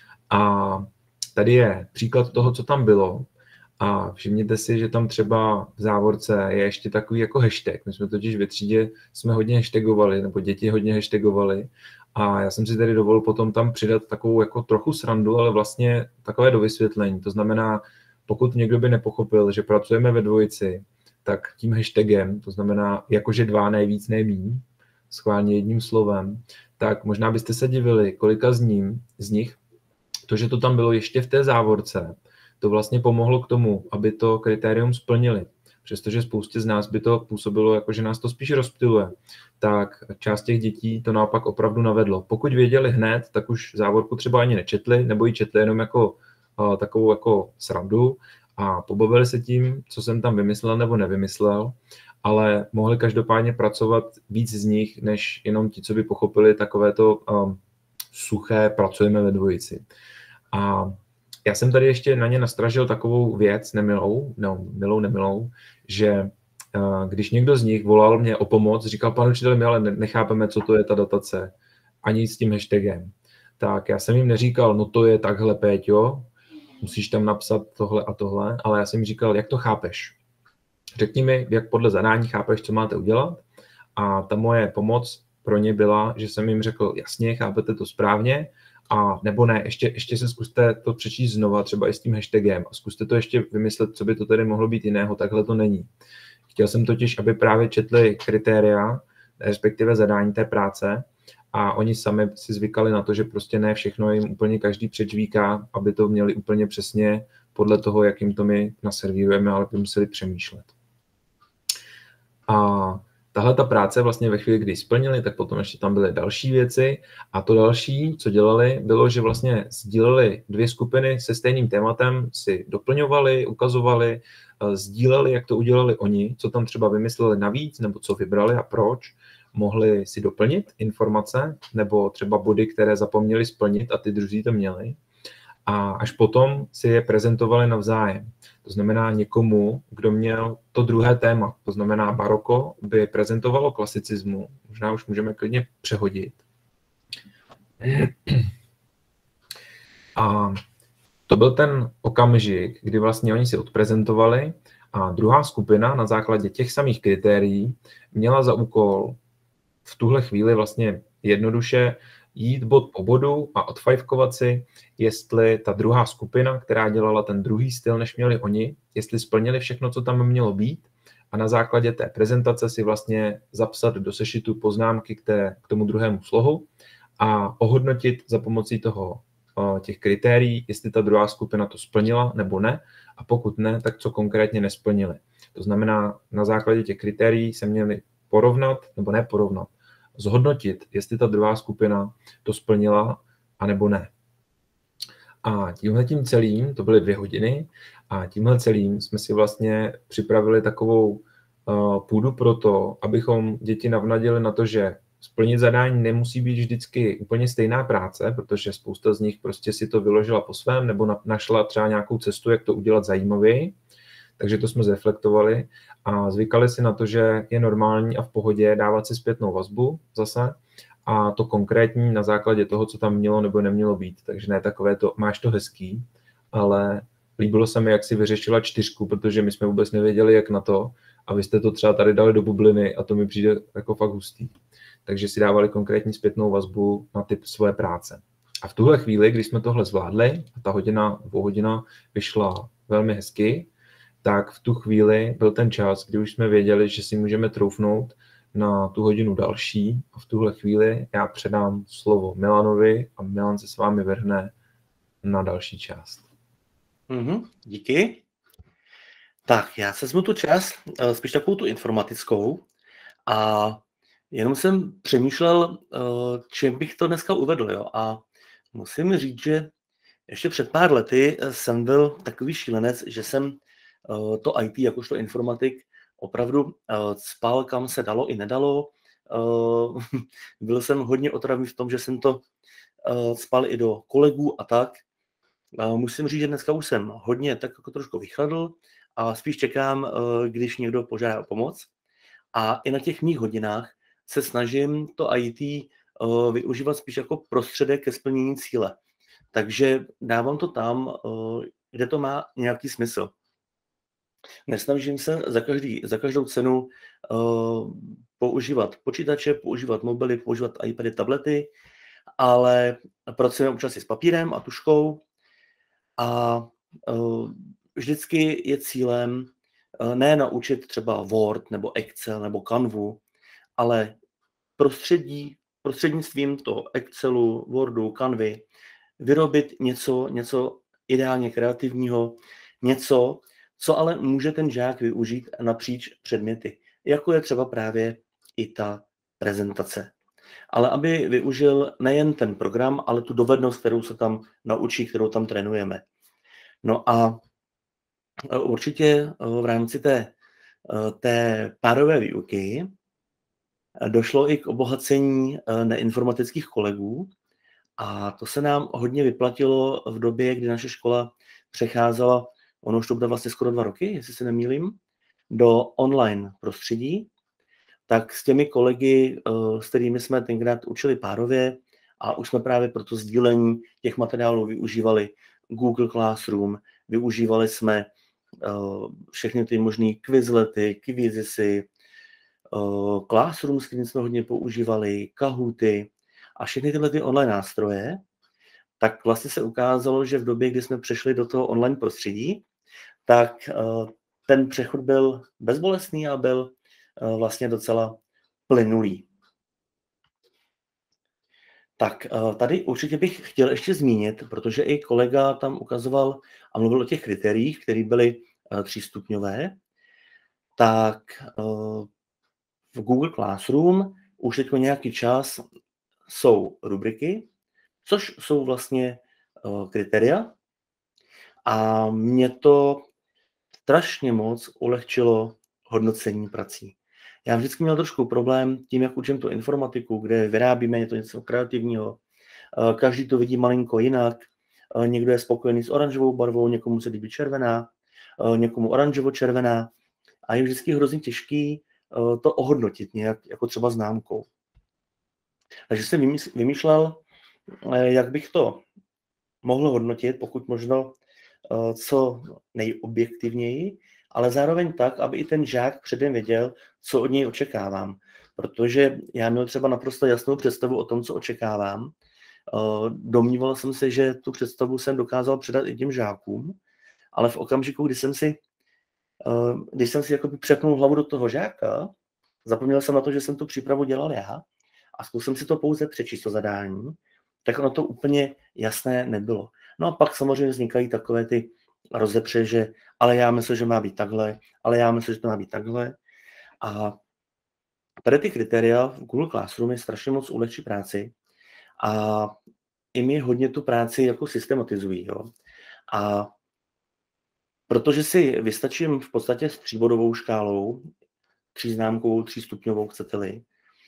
A tady je příklad toho, co tam bylo. A všimněte si, že tam třeba v závorce je ještě takový jako hashtag. My jsme totiž ve třídě jsme hodně hashtagovali, nebo děti hodně hashtagovali. A já jsem si tady dovolil potom tam přidat takovou jako trochu srandu, ale vlastně takové dovysvětlení. To znamená, pokud někdo by nepochopil, že pracujeme ve dvojici, tak tím hashtagem, to znamená jakože dva nejvíc nejmíň, schválně jedním slovem, tak možná byste se divili, kolika z, ním, z nich, to, že to tam bylo ještě v té závorce, to vlastně pomohlo k tomu, aby to kritérium splnili. Přestože spoustě z nás by to působilo, jako že nás to spíš rozptyluje, tak část těch dětí to naopak opravdu navedlo. Pokud věděli hned, tak už závorku třeba ani nečetli, nebo ji četli jenom jako uh, takovou jako srandu a pobavili se tím, co jsem tam vymyslel nebo nevymyslel, ale mohli každopádně pracovat víc z nich, než jenom ti, co by pochopili takovéto um, suché pracujeme ve dvojici. A já jsem tady ještě na ně nastražil takovou věc, nemilou, no, milou, nemilou, že uh, když někdo z nich volal mě o pomoc, říkal, pane učiteli, my ale nechápeme, co to je ta datace, ani s tím hashtagem. Tak já jsem jim neříkal, no to je takhle, Péťo, musíš tam napsat tohle a tohle, ale já jsem jim říkal, jak to chápeš. Řekni mi, jak podle zadání chápeš, co máte udělat. A ta moje pomoc pro ně byla, že jsem jim řekl, jasně, chápete to správně, a nebo ne, ještě, ještě se zkuste to přečíst znova, třeba i s tím hashtagem, a zkuste to ještě vymyslet, co by to tady mohlo být jiného, takhle to není. Chtěl jsem totiž, aby právě četli kritéria, respektive zadání té práce, a oni sami si zvykali na to, že prostě ne všechno jim úplně každý přečvíká, aby to měli úplně přesně podle toho, jak jim to my naservírujeme, ale by museli přemýšlet. A tahle ta práce vlastně ve chvíli, kdy splnili, tak potom ještě tam byly další věci a to další, co dělali, bylo, že vlastně sdíleli dvě skupiny se stejným tématem, si doplňovali, ukazovali, sdíleli, jak to udělali oni, co tam třeba vymysleli navíc, nebo co vybrali a proč, mohli si doplnit informace, nebo třeba body, které zapomněli splnit a ty druzí to měli. A až potom si je prezentovali navzájem. To znamená někomu, kdo měl to druhé téma, to znamená baroko, by prezentovalo klasicismu. Možná už můžeme klidně přehodit. A to byl ten okamžik, kdy vlastně oni si odprezentovali a druhá skupina na základě těch samých kritérií měla za úkol v tuhle chvíli vlastně jednoduše jít bod po bodu a odfajfkovat si, jestli ta druhá skupina, která dělala ten druhý styl, než měli oni, jestli splnili všechno, co tam mělo být, a na základě té prezentace si vlastně zapsat do sešitu poznámky k, té, k tomu druhému slohu a ohodnotit za pomocí toho těch kritérií, jestli ta druhá skupina to splnila nebo ne, a pokud ne, tak co konkrétně nesplnili. To znamená, na základě těch kritérií se měli porovnat, nebo ne porovnat, zhodnotit, jestli ta druhá skupina to splnila, anebo ne. A tímhletím celým, to byly dvě hodiny, a tímhle celým jsme si vlastně připravili takovou uh, půdu pro to, abychom děti navnadili na to, že splnit zadání nemusí být vždycky úplně stejná práce, protože spousta z nich prostě si to vyložila po svém, nebo na, našla třeba nějakou cestu, jak to udělat zajímavěji. Takže to jsme zreflektovali a zvykali si na to, že je normální a v pohodě dávat si zpětnou vazbu zase a to konkrétní na základě toho, co tam mělo nebo nemělo být. Takže ne takové to, máš to hezký, ale líbilo se mi, jak si vyřešila čtyřku, protože my jsme vůbec nevěděli, jak na to, a vy jste to třeba tady dali do bubliny a to mi přijde jako fakt hustý. Takže si dávali konkrétní zpětnou vazbu na typ své práce. A v tuhle chvíli, když jsme tohle zvládli, a ta hodina, dvou hodina vyšla velmi hezky, tak v tu chvíli byl ten čas, kdy už jsme věděli, že si můžeme troufnout na tu hodinu další a v tuhle chvíli já předám slovo Milanovi a Milan se s vámi vrhne na další část. Mm-hmm, díky. Tak, já se vezmu tu část, spíš takovou tu informatickou, a jenom jsem přemýšlel, čím bych to dneska uvedl. Jo? A musím říct, že ještě před pár lety jsem byl takový šílenec, že jsem to í té, jakožto informatik, opravdu cpal, kam se dalo i nedalo. Byl jsem hodně otravný v tom, že jsem to cpal i do kolegů a tak. Musím říct, že dneska už jsem hodně tak jako trošku vychladl a spíš čekám, když někdo požádá o pomoc. A i na těch mých hodinách se snažím to í té využívat spíš jako prostředek ke splnění cíle. Takže dávám to tam, kde to má nějaký smysl. Nesnažím se za, každý, za každou cenu používat počítače, používat mobily, používat iPady, tablety, ale pracujeme občas i s papírem a tuškou a vždycky je cílem ne naučit třeba Word nebo Excel nebo Canvu, ale prostředí, prostřednictvím toho Excelu, Wordu, Canvy vyrobit něco, něco ideálně kreativního, něco, co ale může ten žák využít napříč předměty, jako je třeba právě i ta prezentace. Ale aby využil nejen ten program, ale tu dovednost, kterou se tam naučí, kterou tam trénujeme. No a určitě v rámci té, té párové výuky došlo i k obohacení neinformatických kolegů a to se nám hodně vyplatilo v době, kdy naše škola přecházela, ono už to bude vlastně skoro dva roky, jestli se nemýlím, do online prostředí, tak s těmi kolegy, s kterými jsme tenkrát učili párově a už jsme právě pro to sdílení těch materiálů využívali Google Classroom, využívali jsme všechny ty možné Quizlety, Quizisy, Classroom, s kterým jsme hodně používali, Kahooty a všechny tyhle ty online nástroje, tak vlastně se ukázalo, že v době, kdy jsme přešli do toho online prostředí, tak ten přechod byl bezbolestný a byl vlastně docela plynulý. Tak tady určitě bych chtěl ještě zmínit, protože i kolega tam ukazoval a mluvil o těch kritériích, které byly třístupňové, tak v Google Classroom už teď nějaký čas jsou rubriky, což jsou vlastně kritéria a mě to strašně moc ulehčilo hodnocení prací. Já vždycky měl trošku problém tím, jak učím tu informatiku, kde vyrábíme něco, něco kreativního. Každý to vidí malinko jinak. Někdo je spokojený s oranžovou barvou, někomu se líbí červená, někomu oranžovo-červená. A je vždycky hrozně těžký to ohodnotit nějak, jako třeba známkou. Takže jsem vymýšlel, jak bych to mohl hodnotit, pokud možno co nejobjektivněji, ale zároveň tak, aby i ten žák předem věděl, co od něj očekávám. Protože já měl třeba naprosto jasnou představu o tom, co očekávám. Domníval jsem se, že tu představu jsem dokázal předat i těm žákům, ale v okamžiku, kdy jsem si, když jsem si jakoby přepnul hlavu do toho žáka, zapomněl jsem na to, že jsem tu přípravu dělal já a zkusil si to pouze přečíst to zadání, tak ono to úplně jasné nebylo. No a pak samozřejmě vznikají takové ty rozepře, že ale já myslím, že má být takhle, ale já myslím, že to má být takhle. A tady ty kritéria v Google Classroom je strašně moc ulehčí práci a i mi hodně tu práci jako systematizují. Jo. A protože si vystačím v podstatě s tříbodovou škálou, tříznámkovou, třístupňovou, chcete-li,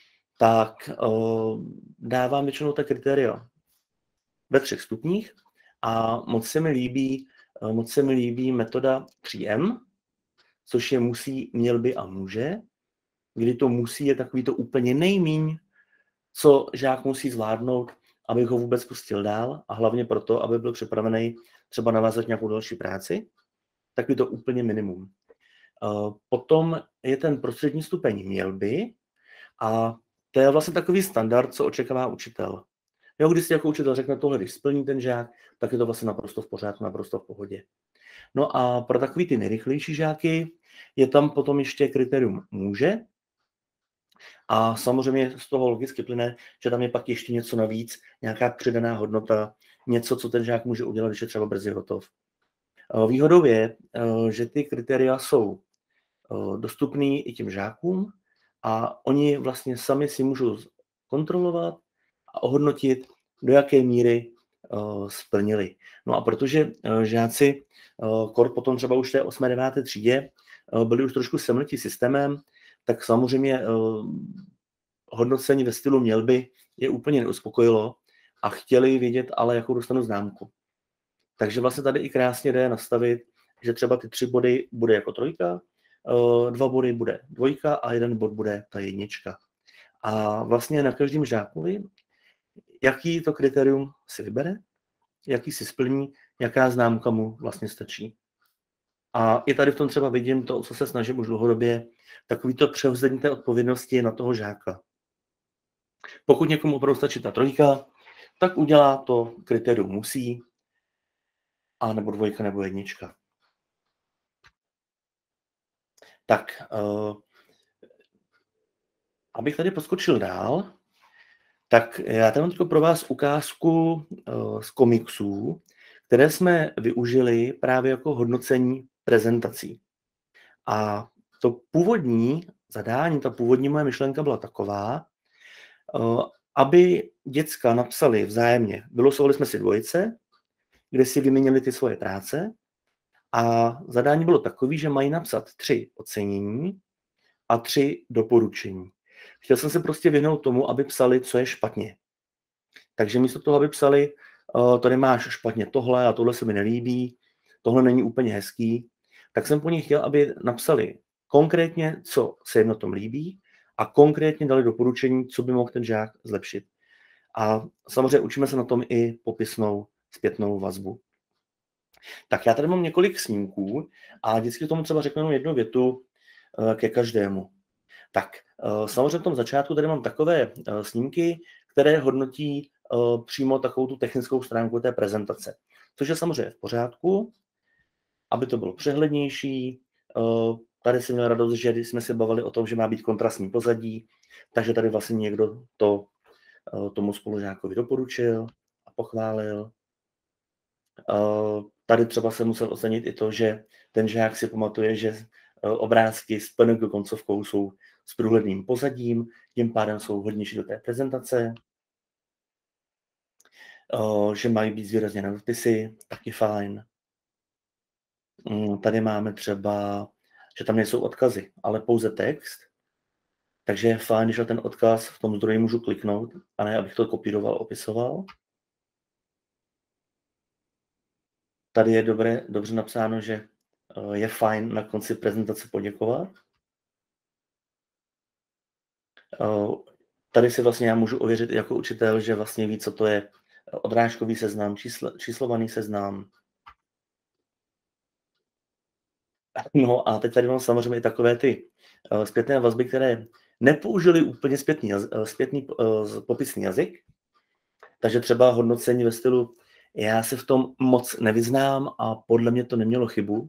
tak uh, dávám většinou ta kritéria ve třech stupních a moc se mi líbí, uh, moc se mi líbí metoda tři em, což je musí, měl by a může, kdy to musí je takový to úplně nejmíň, co žák musí zvládnout, aby ho vůbec pustil dál a hlavně proto, aby byl připravený třeba navázat nějakou další práci, tak je to úplně minimum. Uh, potom je ten prostřední stupeň měl by a to je vlastně takový standard, co očekává učitel. Jo, když si jako učitel řekne tohle, když splní ten žák, tak je to vlastně naprosto v pořádku, naprosto v pohodě. No a pro takový ty nejrychlejší žáky je tam potom ještě kritérium může, A samozřejmě z toho logicky plyne, že tam je pak ještě něco navíc, nějaká přidaná hodnota, něco, co ten žák může udělat, když je třeba brzy hotov. Výhodou je, že ty kritéria jsou dostupný i těm žákům a oni vlastně sami si můžou kontrolovat a ohodnotit, do jaké míry splnili. No a protože žáci kor potom třeba už v té osmé deváté třídě byli už trošku semlití systémem, tak samozřejmě hodnocení ve stylu měl by je úplně neuspokojilo a chtěli vědět, ale jakou dostanu známku. Takže vlastně tady i krásně jde nastavit, že třeba ty tři body bude jako trojka, dva body bude dvojka a jeden bod bude ta jednička. A vlastně na každém žákovi, jaký to kritérium si vybere, jaký si splní, jaká známka mu vlastně stačí. A i tady v tom třeba vidím to, co se snažím už dlouhodobě, takový to převzení té odpovědnosti na toho žáka. Pokud někomu opravdu stačí ta trojka, tak udělá to kritérium musí, a nebo dvojka nebo jednička. Tak, uh, abych tady poskočil dál, tak já tady mám teď pro vás ukázku uh, z komiksů, které jsme využili právě jako hodnocení prezentací. A to původní zadání, ta původní moje myšlenka byla taková, uh, aby děcka napsali vzájemně, vylosovali jsme si dvojice, kde si vyměnili ty svoje práce a zadání bylo takové, že mají napsat tři ocenění a tři doporučení. Chtěl jsem se prostě vyhnout tomu, aby psali, co je špatně. Takže místo toho, aby psali, tady máš špatně tohle a tohle se mi nelíbí, tohle není úplně hezký, tak jsem po nich chtěl, aby napsali konkrétně, co se jim na tom líbí a konkrétně dali doporučení, co by mohl ten žák zlepšit. A samozřejmě učíme se na tom i popisnou zpětnou vazbu. Tak já tady mám několik snímků a vždycky k tomu třeba řeknu jednu větu ke každému. Tak samozřejmě v tom začátku tady mám takové snímky, které hodnotí přímo takovou tu technickou stránku té prezentace. Což je samozřejmě v pořádku, aby to bylo přehlednější. Tady jsem měl radost, že jsme se bavili o tom, že má být kontrastní pozadí, takže tady vlastně někdo to tomu spolužákovi doporučil a pochválil. Tady třeba se musel ocenit i to, že ten žák si pamatuje, že obrázky s P N G koncovkou jsou s průhledným pozadím, tím pádem jsou hodnější do té prezentace, že mají být zvýrazněné nadpisy, taky fajn. Tady máme třeba, že tam nejsou odkazy, ale pouze text, takže je fajn, že ten odkaz v tom zdroji můžu kliknout, a ne abych to kopíroval, opisoval. Tady je dobré, dobře napsáno, že je fajn na konci prezentace poděkovat. Tady si vlastně já můžu ověřit jako učitel, že vlastně ví, co to je odrážkový seznam, číslo, číslovaný seznam. No a teď tady mám samozřejmě i takové ty zpětné vazby, které nepoužili úplně zpětný, zpětný popisný jazyk. Takže třeba hodnocení ve stylu já se v tom moc nevyznám a podle mě to nemělo chybu.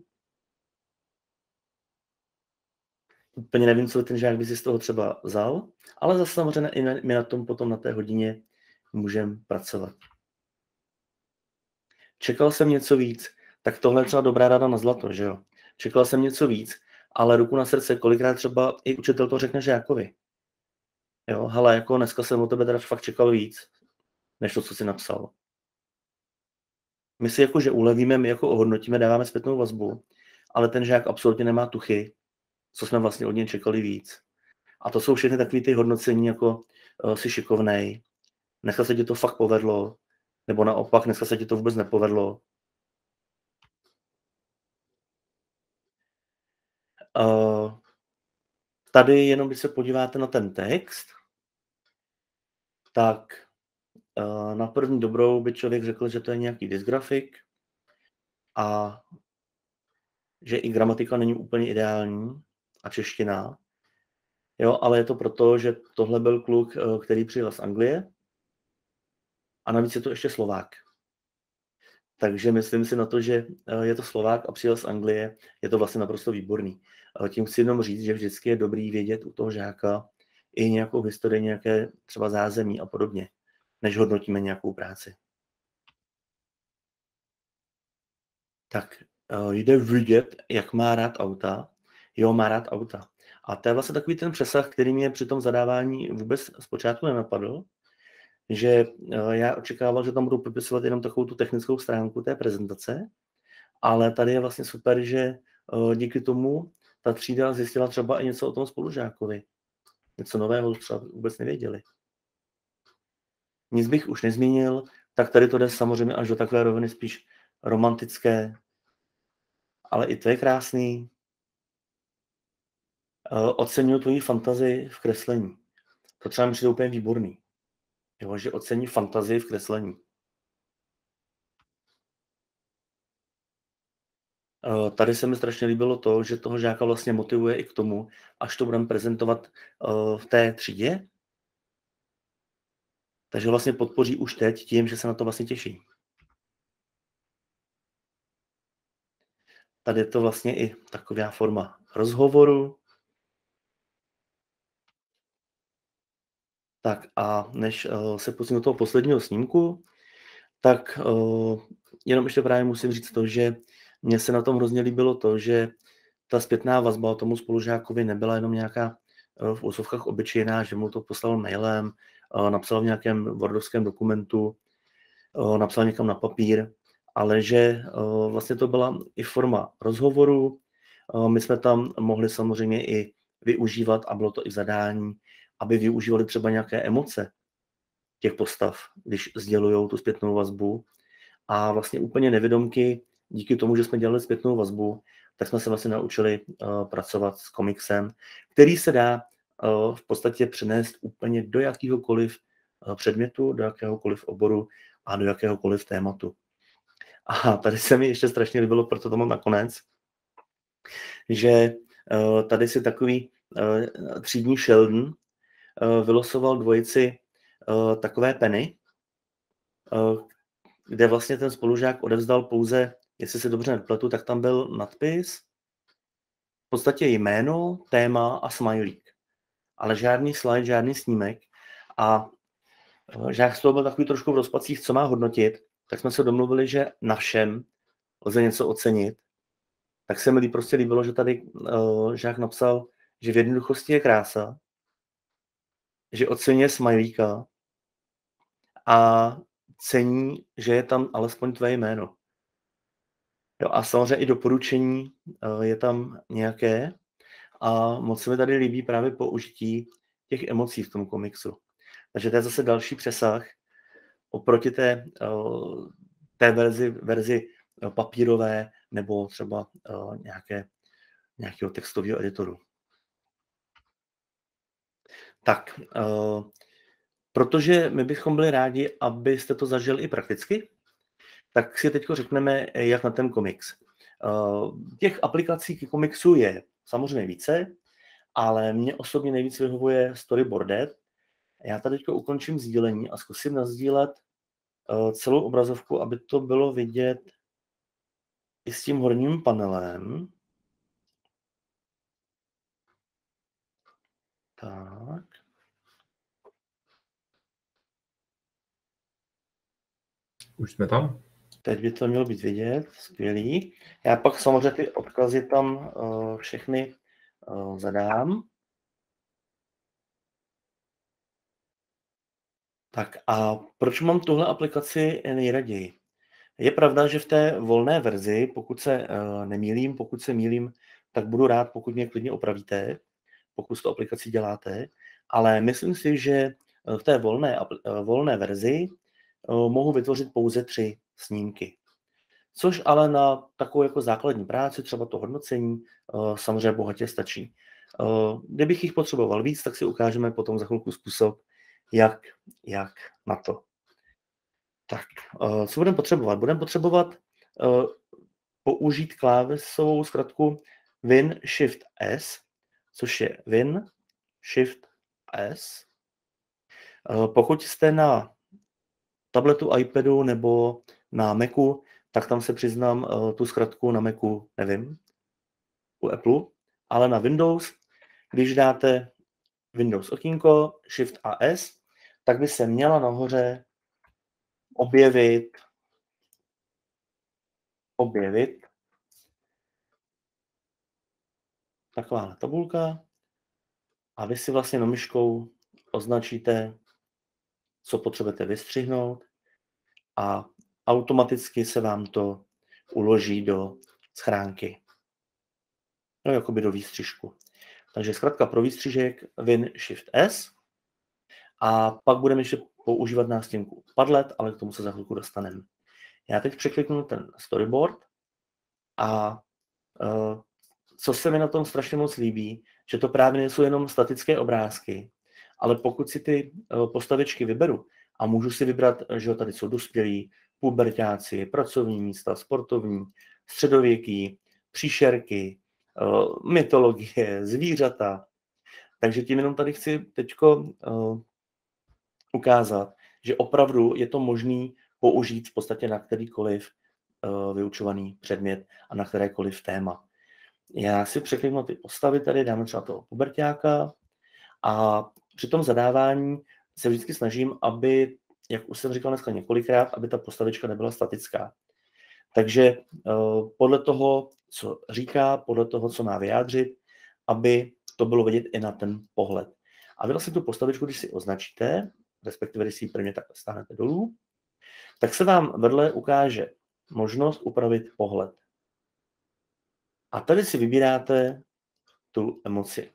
Úplně nevím, co ten žák by si z toho třeba vzal, ale zase samozřejmě i my na tom potom na té hodině můžeme pracovat. Čekal jsem něco víc, tak tohle je třeba dobrá rada na zlato, že jo? Čekal jsem něco víc, ale ruku na srdce, kolikrát třeba i učitel to řekne žákovi. Jo, hele, jako dneska jsem o tebe teda fakt čekal víc, než to, co jsi napsal. My si jakože ulevíme, my jako ohodnotíme, dáváme zpětnou vazbu, ale ten žák absolutně nemá tuchy, co jsme vlastně od něj čekali víc. A to jsou všechny takové ty hodnocení, jako uh, si šikovnej, dneska se ti to fakt povedlo, nebo naopak, dneska se ti to vůbec nepovedlo. Uh, tady jenom, když se podíváte na ten text, tak uh, na první dobrou by člověk řekl, že to je nějaký dysgrafik a že i gramatika není úplně ideální a čeština. Jo, ale je to proto, že tohle byl kluk, který přijel z Anglie a navíc je to ještě Slovák. Takže myslím si na to, že je to Slovák a přijel z Anglie, je to vlastně naprosto výborný. Tím chci jenom říct, že vždycky je dobrý vědět u toho žáka, i nějakou historii, nějaké třeba zázemí a podobně, než hodnotíme nějakou práci. Tak jde vidět, jak má rád auta. Jo, má rád auta. A to je vlastně takový ten přesah, který mě při tom zadávání vůbec zpočátku nenapadl, že já očekával, že tam budu popisovat jenom takovou tu technickou stránku té prezentace, ale tady je vlastně super, že díky tomu ta třída zjistila třeba i něco o tom spolužákovi. Něco nového třeba vůbec nevěděli. Nic bych už nezmínil, tak tady to jde samozřejmě až do takové roviny spíš romantické, ale i to je krásný. Oceňuji tvoji fantazii v kreslení. To třeba mi přijde úplně výborný. Jo, že ocení fantazii v kreslení. Tady se mi strašně líbilo to, že toho žáka vlastně motivuje i k tomu, až to budeme prezentovat v té třídě. Takže vlastně podpoří už teď tím, že se na to vlastně těší. Tady je to vlastně i taková forma rozhovoru. Tak a než se pustím do toho posledního snímku, tak jenom ještě právě musím říct to, že mně se na tom hrozně líbilo to, že ta zpětná vazba tomu spolužákovi nebyla jenom nějaká v úzovkách obyčejná, že mu to poslal mailem, napsal v nějakém wordovském dokumentu, napsal někam na papír, ale že vlastně to byla i forma rozhovoru. My jsme tam mohli samozřejmě i využívat, a bylo to i zadání, aby využívali třeba nějaké emoce těch postav, když sdělují tu zpětnou vazbu. A vlastně úplně nevědomky, díky tomu, že jsme dělali zpětnou vazbu, tak jsme se vlastně naučili uh, pracovat s komiksem, který se dá uh, v podstatě přenést úplně do jakéhokoliv uh, předmětu, do jakéhokoliv oboru a do jakéhokoliv tématu. A tady se mi ještě strašně líbilo, proto to mám nakonec, že uh, tady si takový uh, třídní Sheldon uh, vylosoval dvojici uh, takové peny, uh, kde vlastně ten spolužák odevzdal pouze, jestli se dobře nepletu, tak tam byl nadpis, v podstatě jméno, téma a smajlík. Ale žádný slide, žádný snímek. A žák z toho byl takový trošku v rozpacích, co má hodnotit, tak jsme se domluvili, že na všem lze něco ocenit. Tak se mi prostě líbilo, že tady uh, žák napsal, že v jednoduchosti je krása, že oceňuje smajlíka a cení, že je tam alespoň tvé jméno. Jo, a samozřejmě i doporučení uh, je tam nějaké a moc se mi tady líbí právě použití těch emocí v tom komiksu. Takže to je zase další přesah oproti té, uh, té verzi, verzi papírové nebo třeba uh, nějaké, nějakého textového editoru. Tak, uh, protože my bychom byli rádi, abyste to zažili i prakticky, tak si teď řekneme, jak na ten komiks. Uh, těch aplikací k komiksu je samozřejmě více, ale mě osobně nejvíc vyhovuje Storyboarded. Já tady teď ukončím sdílení a zkusím nasdílet uh, celou obrazovku, aby to bylo vidět i s tím horním panelem. Tak. Už jsme tam? Teď by to mělo být vidět, skvělý. Já pak samozřejmě ty odkazy tam uh, všechny uh, zadám. Tak a proč mám tuhle aplikaci nejraději? Je pravda, že v té volné verzi, pokud se uh, nemýlím, pokud se mýlím, tak budu rád, pokud mě klidně opravíte, pokud s tou aplikací děláte, ale myslím si, že v té volné, uh, volné verzi uh, mohu vytvořit pouze tři snímky. Což ale na takovou jako základní práci, třeba to hodnocení, uh, samozřejmě bohatě stačí. Uh, kdybych jich potřeboval víc, tak si ukážeme potom za chvilku způsob, jak, jak na to. Tak, uh, co budeme potřebovat? Budeme potřebovat uh, použít klávesovou zkratku Win Shift S, což je Win Shift S. Uh, pokud jste na tabletu, iPadu nebo na Macu, tak tam se přiznám, uh, tu zkratku na Macu nevím, u Apple, ale na Windows, když dáte Windows okýnko, Shift a S, tak by se měla nahoře objevit, objevit taková tabulka a vy si vlastně myškou označíte, co potřebujete vystřihnout a automaticky se vám to uloží do schránky. No, jakoby do výstřižku. Takže zkrátka pro výstřižek Win Shift S a pak budeme ještě používat nástěnku Padlet, ale k tomu se za chvilku dostaneme. Já teď překliknu ten storyboard a uh, co se mi na tom strašně moc líbí, že to právě nejsou jenom statické obrázky, ale pokud si ty uh, postavičky vyberu a můžu si vybrat, že tady jsou dospělí, puberťáci, pracovní místa, sportovní, středověký, příšerky, uh, mytologie, zvířata. Takže tím jenom tady chci teďko uh, ukázat, že opravdu je to možné použít v podstatě na kterýkoliv uh, vyučovaný předmět a na kterékoliv téma. Já si překliknu ty postavy tady, dáme třeba toho puberťáka a při tom zadávání se vždycky snažím, aby, jak už jsem říkal dneska několikrát, aby ta postavička nebyla statická. Takže uh, podle toho, co říká, podle toho, co má vyjádřit, aby to bylo vidět i na ten pohled. A vy vlastně tu postavičku, když si označíte, respektive když si ji prvně takhle stáhnete dolů, tak se vám vedle ukáže možnost upravit pohled. A tady si vybíráte tu emoci.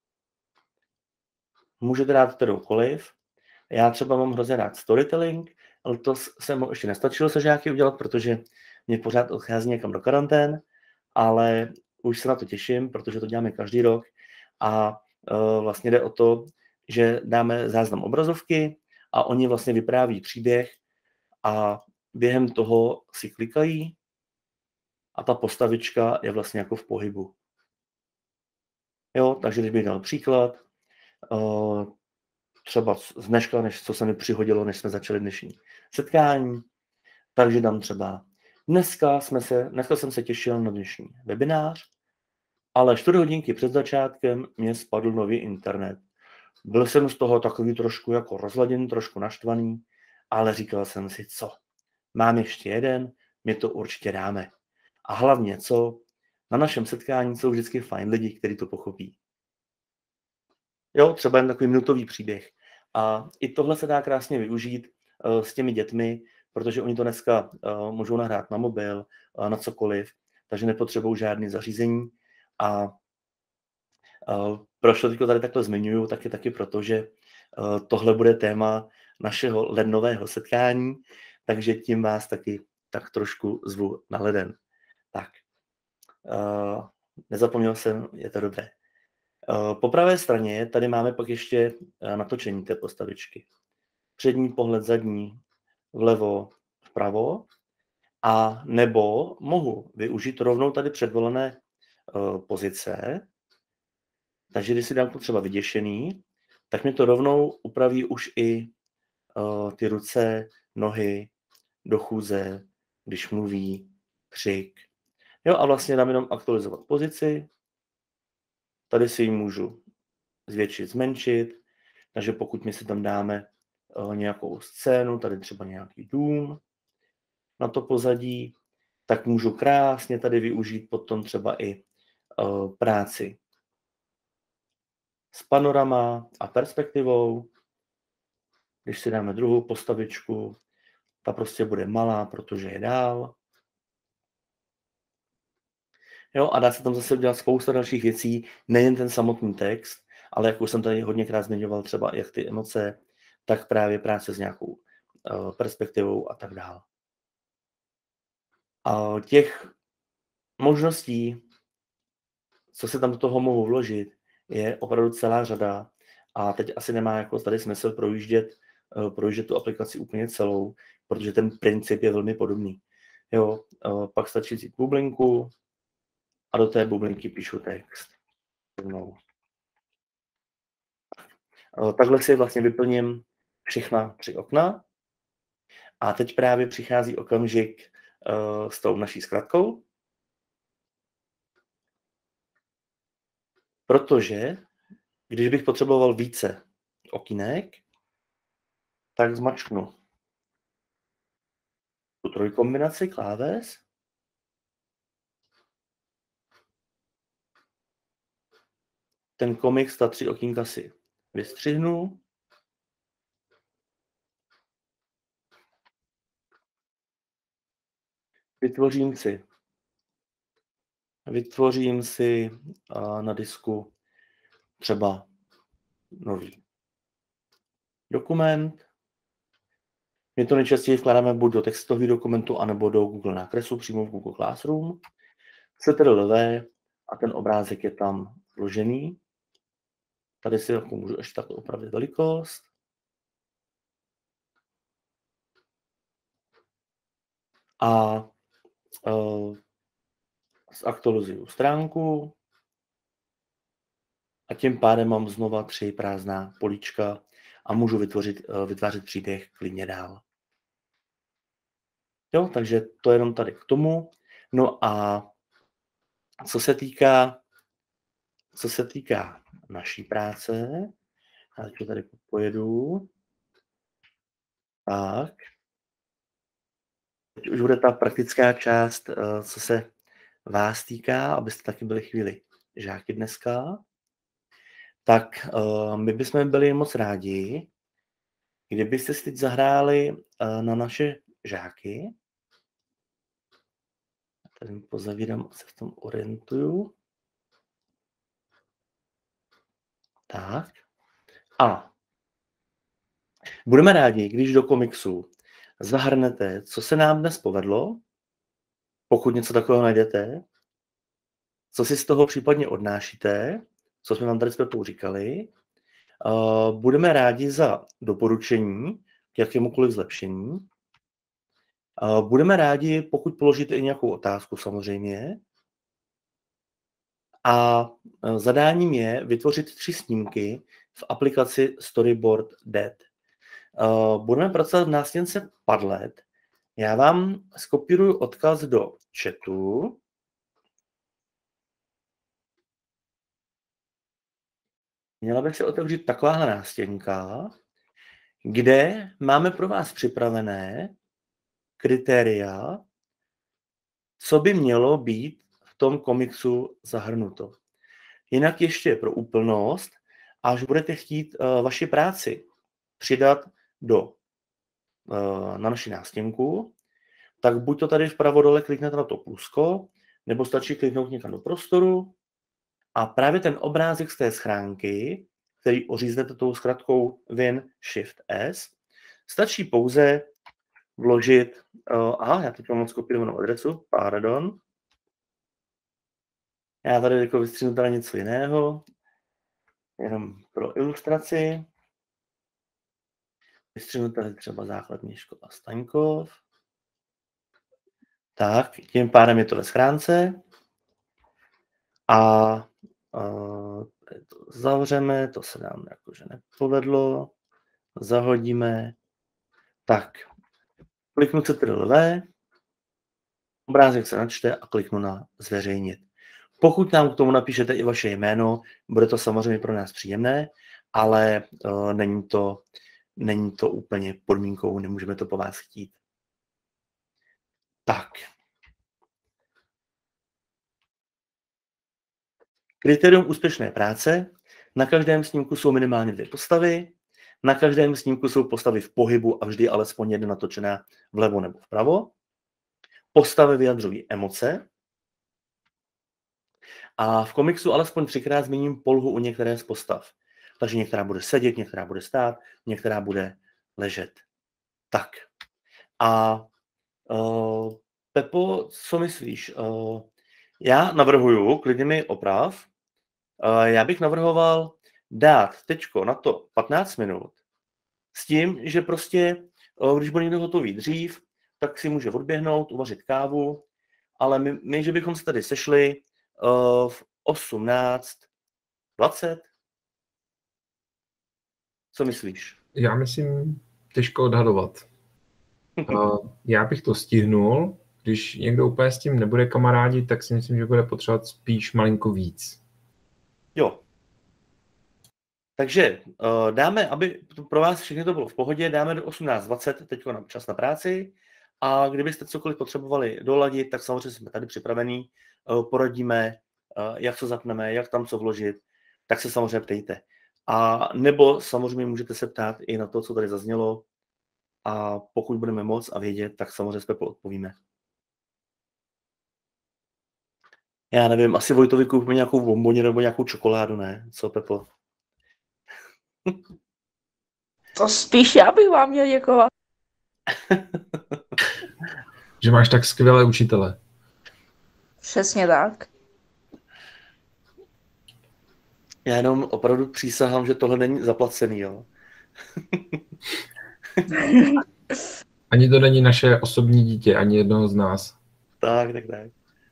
Můžete dát kteroukoliv. Já třeba mám hrozně rád storytelling, ale to jsem mu ještě nestačilo se žáky udělat, protože mě pořád odchází někam do karantén, ale už se na to těším, protože to děláme každý rok a uh, vlastně jde o to, že dáme záznam obrazovky a oni vlastně vypráví příběh a během toho si klikají a ta postavička je vlastně jako v pohybu. Jo, takže když bych dal příklad, uh, třeba z dneška, než co se mi přihodilo, než jsme začali dnešní setkání, takže dám třeba dneska, jsme se, dneska jsem se těšil na dnešní webinář, ale čtyři hodinky před začátkem mě spadl nový internet. Byl jsem z toho takový trošku jako rozladěný, trošku naštvaný, ale říkal jsem si, co, mám ještě jeden, my to určitě dáme. A hlavně co, na našem setkání jsou vždycky fajn lidi, kteří to pochopí. Jo, třeba jen takový minutový příběh. A i tohle se dá krásně využít uh, s těmi dětmi, protože oni to dneska uh, můžou nahrát na mobil, uh, na cokoliv, takže nepotřebují žádné zařízení. A uh, proč to tady takhle zmiňuju, tak je taky proto, že uh, tohle bude téma našeho lednového setkání, takže tím vás taky tak trošku zvu na leden. Tak, uh, nezapomněl jsem, je to dobré. Uh, po pravé straně tady máme pak ještě uh, natočení té postavičky. Přední pohled, zadní, vlevo, vpravo. A nebo mohu využít rovnou tady předvolené uh, pozice. Takže když si dám to třeba vyděšený, tak mi to rovnou upraví už i uh, ty ruce, nohy, do chůze, když mluví, křik. Jo, a vlastně dám jenom aktualizovat pozici. Tady si ji můžu zvětšit, zmenšit. Takže pokud my si tam dáme uh, nějakou scénu, tady třeba nějaký dům na to pozadí, tak můžu krásně tady využít potom třeba i uh, práci s panorama a perspektivou. Když si dáme druhou postavičku, ta prostě bude malá, protože je dál. Jo, a dá se tam zase udělat spousta dalších věcí, nejen ten samotný text, ale jak už jsem tady hodněkrát zmiňoval, třeba jak ty emoce, tak právě práce s nějakou uh, perspektivou a tak dále. A těch možností, co se tam do toho mohu vložit, je opravdu celá řada. A teď asi nemá jako tady smysl projíždět, uh, projíždět tu aplikaci úplně celou, protože ten princip je velmi podobný. Jo, uh, pak stačí vzít bublinku a do té bublinky píšu text. No. Uh, takhle si vlastně vyplním všechna tři okna. A teď právě přichází okamžik uh, s tou naší zkratkou, protože Když bych potřeboval více okýnek, tak zmačknu tu trojkombinaci kláves. Ten komiks, ta tři okýnka si vystřihnu. Vytvořím si, vytvořím si uh, na disku třeba nový dokument. My to nejčastěji vkládáme buď do textového dokumentu, anebo do Google nákresu, přímo v Google Classroom. ctrl V a ten obrázek je tam vložený. Tady si jako můžu ještě takhle upravit velikost. A uh, zaktualizuju stránku. A tím pádem mám znova tři prázdná políčka a můžu vytvořit, uh, vytvářet příběh klidně dál. Jo, takže to je jenom tady k tomu. No a co se týká, co se týká naší práce, já teď tady pojedu, tak, teď už bude ta praktická část, co se vás týká, abyste taky byli chvíli žáky dneska, tak my bychom byli moc rádi, kdybyste si teď zahráli na naše žáky. Tady pozavírám, se v tom orientuju. Tak. A budeme rádi, když do komiksu zahrnete, co se nám dnes povedlo, pokud něco takového najdete, co si z toho případně odnášíte, co jsme vám tady s Pepou říkali. Budeme rádi za doporučení k jakémukoliv zlepšení. Budeme rádi, pokud položíte i nějakou otázku samozřejmě. A zadáním je vytvořit tři snímky v aplikaci Storyboard Dead. Budeme pracovat v nástěnce Padlet. Já vám skopíruju odkaz do chatu. Měla bych se otevřít taková nástěnka, kde máme pro vás připravené kritéria, co by mělo být v tom komiksu zahrnuto. Jinak ještě pro úplnost, až budete chtít uh, vaši práci přidat do, uh, na naši nástěnku, tak buď to tady vpravo dole kliknete na to plusko, nebo stačí kliknout někam do prostoru a právě ten obrázek z té schránky, který oříznete tou zkratkou Win Shift S, stačí pouze vložit, uh, aha, já teď mám moc kopírovanou adresu, pardon. Já tady jako vystřihnu tady něco jiného, jenom pro ilustraci. Vystřihnu tady třeba základní škola Staňkov. Tak, tím pádem je to ve schránce. A uh, to zavřeme, to se nám jakože nepovedlo. Zahodíme. Tak, kliknu ctrl V, obrázek se načte a kliknu na zveřejnit. Pokud nám k tomu napíšete i vaše jméno, bude to samozřejmě pro nás příjemné, ale uh, není, to, není to úplně podmínkou, nemůžeme to po vás chtít. Tak. Kritérium úspěšné práce. Na každém snímku jsou minimálně dvě postavy. Na každém snímku jsou postavy v pohybu a vždy alespoň jedna natočená vlevo nebo vpravo. Postavy vyjadřují emoce. A v komiksu alespoň třikrát zmíním polohu u některé z postav. Takže některá bude sedět, některá bude stát, některá bude ležet. Tak. A uh, Pepo, co myslíš? Uh, já navrhuju, klidně mi oprav, uh, já bych navrhoval dát tečko na to patnáct minut s tím, že prostě, uh, když bude někdo hotový dřív, tak si může odběhnout, uvařit kávu, ale my, my že bychom se tady sešli uh, v osmnáct dvacet. Co myslíš? Já myslím, těžko odhadovat. Uh, já bych to stihnul. Když někdo úplně s tím nebude kamarádit, tak si myslím, že bude potřebovat spíš malinko víc. Jo. Takže uh, dáme, aby pro vás všechny to bylo v pohodě, dáme do osmnáct dvacet teď na čas na práci a kdybyste cokoliv potřebovali doladit, tak samozřejmě jsme tady připravení, uh, poradíme, uh, jak co zapneme, jak tam co vložit, tak se samozřejmě ptejte. A nebo samozřejmě můžete se ptát i na to, co tady zaznělo a pokud budeme moc a vědět, tak samozřejmě s Pepou odpovíme. Já nevím, asi Vojtovi koupíme nějakou bomboně nebo nějakou čokoládu, ne? Co, Pepo? To spíš já bych vám měl děkovat. Že máš tak skvělé učitele. Přesně tak. Já jenom opravdu přísahám, že tohle není zaplacený, jo. Ani to není naše osobní dítě, ani jednoho z nás. Tak, tak, tak.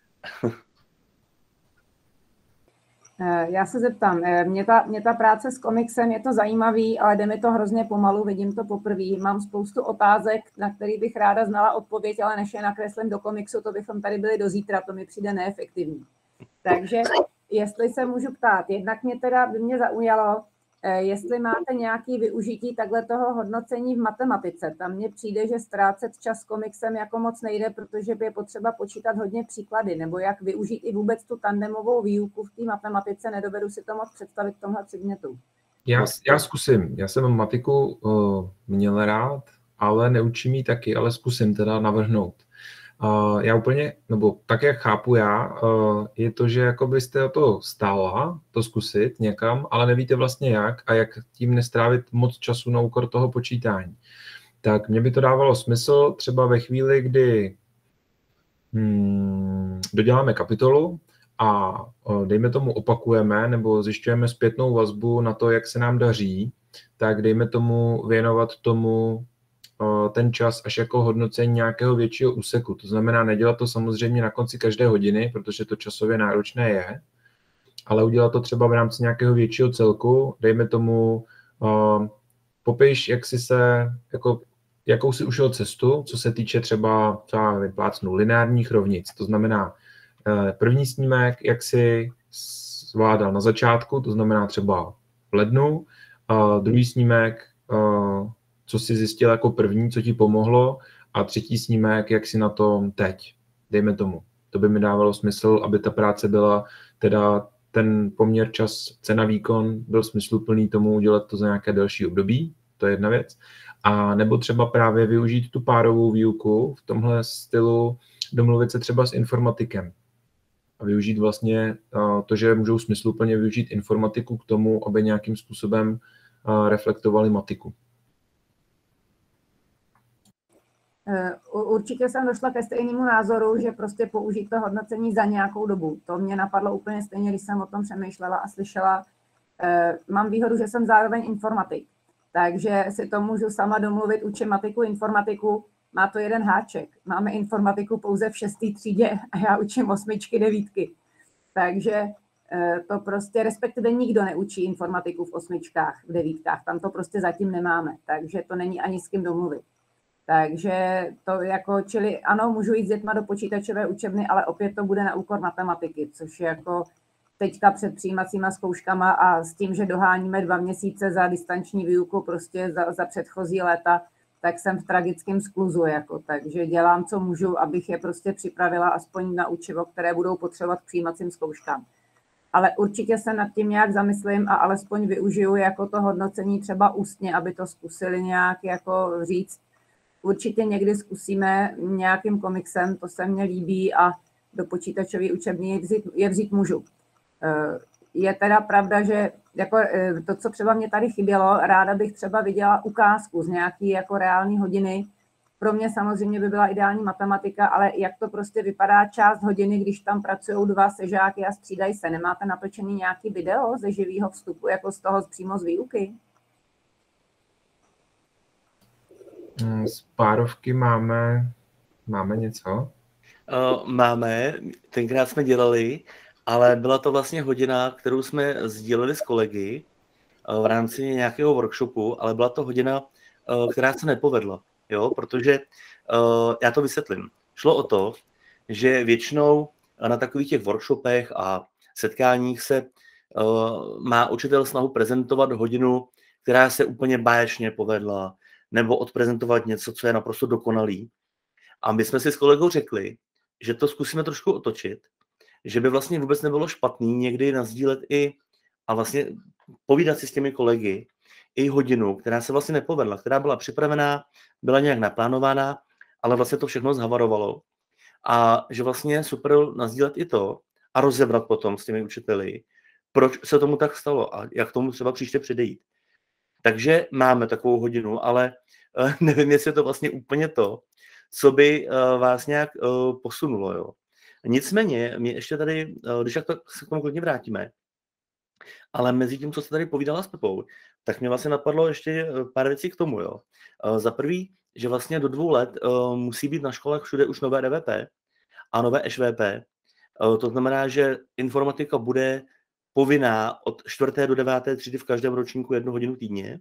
Já se zeptám, mě ta, mě ta práce s komiksem je to zajímavý, ale jde mi to hrozně pomalu, vidím to poprvé. Mám spoustu otázek, na které bych ráda znala odpověď, ale než je nakreslím do komiksu, to bychom tady byli do zítra, to mi přijde neefektivní. Takže jestli se můžu ptát, jednak mě teda by mě zaujalo, jestli máte nějaké využití takhle toho hodnocení v matematice. Tam mně přijde, že ztrácet čas s komiksem jako moc nejde, protože by je potřeba počítat hodně příklady, nebo jak využít i vůbec tu tandemovou výuku v té matematice, nedovedu si to moc představit v tomhle předmětu. Já, já zkusím. Já jsem matiku uh, měl rád, ale neučím ji taky, ale zkusím teda navrhnout. Uh, já úplně, nebo tak, jak chápu já, uh, je to, že jako byste o to stála, to zkusit někam, ale nevíte vlastně jak a jak tím nestrávit moc času na úkor toho počítání. Tak mně by to dávalo smysl třeba ve chvíli, kdy hmm, doděláme kapitolu a uh, dejme tomu opakujeme nebo zjišťujeme zpětnou vazbu na to, jak se nám daří, tak dejme tomu věnovat tomu ten čas až jako hodnocení nějakého většího úseku. To znamená, nedělat to samozřejmě na konci každé hodiny, protože to časově náročné je, ale udělat to třeba v rámci nějakého většího celku. Dejme tomu, uh, popiš, jak jsi se, jako, jakou si ušel cestu, co se týče třeba, třeba vyplácnu, lineárních rovnic. To znamená, uh, první snímek, jak si zvládal na začátku, to znamená třeba v lednu, uh, druhý snímek, uh, co jsi zjistil jako první, co ti pomohlo, a třetí snímek, jak si na tom teď, dejme tomu. To by mi dávalo smysl, aby ta práce byla, teda ten poměr čas, cena, výkon byl smysluplný tomu udělat to za nějaké delší období, to je jedna věc. A nebo třeba právě využít tu párovou výuku v tomhle stylu, domluvit se třeba s informatikem. A využít vlastně to, že můžou smysluplně využít informatiku k tomu, aby nějakým způsobem reflektovali matiku. Určitě jsem došla ke stejnému názoru, že prostě použít to hodnocení za nějakou dobu. To mě napadlo úplně stejně, když jsem o tom přemýšlela a slyšela. Mám výhodu, že jsem zároveň informatik, takže si to můžu sama domluvit, učím matiku, informatiku. Má to jeden háček. Máme informatiku pouze v šesté třídě a já učím osmičky, devítky. Takže to prostě, respektive nikdo neučí informatiku v osmičkách, v devítkách. Tam to prostě zatím nemáme, takže to není ani s kým domluvit. Takže to jako, čili ano, můžu jít s dětma do počítačové učebny, ale opět to bude na úkor matematiky, což je jako teďka před přijímacíma zkouškama a s tím, že doháníme dva měsíce za distanční výuku prostě za, za předchozí léta, tak jsem v tragickém skluzu, jako, takže dělám, co můžu, abych je prostě připravila aspoň na učivo, které budou potřebovat k přijímacím zkouškám. Ale určitě se nad tím nějak zamyslím a alespoň využiju jako to hodnocení třeba ústně, aby to zkusili nějak jako říct. Určitě někdy zkusíme nějakým komiksem, to se mně líbí a do počítačové učebny je vzít, je vzít můžu. Je teda pravda, že jako to, co třeba mě tady chybělo, ráda bych třeba viděla ukázku z nějaký jako reální hodiny. Pro mě samozřejmě by byla ideální matematika, ale jak to prostě vypadá část hodiny, když tam pracují dva sežáky a střídají se. Nemáte natočený nějaký video ze živého vstupu, jako z toho přímo z výuky? Z párovky máme, máme něco? Uh, máme, tenkrát jsme dělali, ale byla to vlastně hodina, kterou jsme sdíleli s kolegy uh, v rámci nějakého workshopu, ale byla to hodina, uh, která se nepovedla, jo, protože uh, já to vysvětlím. Šlo o to, že většinou na takových těch workshopech a setkáních se má učitel snahu prezentovat hodinu, která se úplně báječně povedla, nebo odprezentovat něco, co je naprosto dokonalý. A my jsme si s kolegou řekli, že to zkusíme trošku otočit, že by vlastně vůbec nebylo špatný někdy nasdílet i a vlastně povídat si s těmi kolegy i hodinu, která se vlastně nepovedla, která byla připravená, byla nějak naplánovaná, ale vlastně to všechno zhavarovalo. A že vlastně je super nasdílet i to a rozebrat potom s těmi učiteli, proč se tomu tak stalo a jak tomu třeba příště předejít. Takže máme takovou hodinu, ale uh, nevím, jestli je to vlastně úplně to, co by uh, vás nějak uh, posunulo. Jo. Nicméně, mě ještě tady, uh, když tak to, se k tomu klidně vrátíme, ale mezi tím, co jste tady povídala s Pepou, tak mě vlastně napadlo ještě pár věcí k tomu. Jo. Uh, za prvý, že vlastně do dvou let uh, musí být na školách všude už nové D V P a nové Š V P. Uh, to znamená, že informatika bude povinná od čtvrté do deváté třídy v každém ročníku jednu hodinu týdně.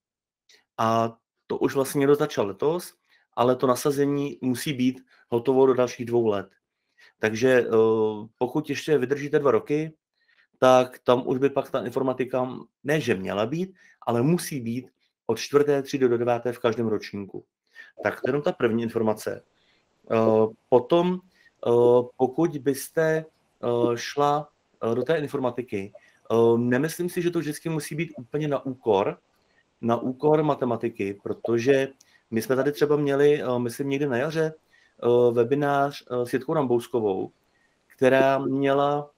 A to už vlastně někdo začal letos, ale to nasazení musí být hotovo do dalších dvou let. Takže uh, pokud ještě vydržíte dva roky, tak tam už by pak ta informatika ne, že měla být, ale musí být od čtvrté třídy do deváté v každém ročníku. Tak to je jenom ta první informace. Uh, potom, uh, pokud byste uh, šla uh, do té informatiky, uh, nemyslím si, že to vždycky musí být úplně na úkor, na úkor matematiky, protože my jsme tady třeba měli, uh, myslím někdy na jaře, uh, webinář uh, s Jitkou Rambouskovou, která měla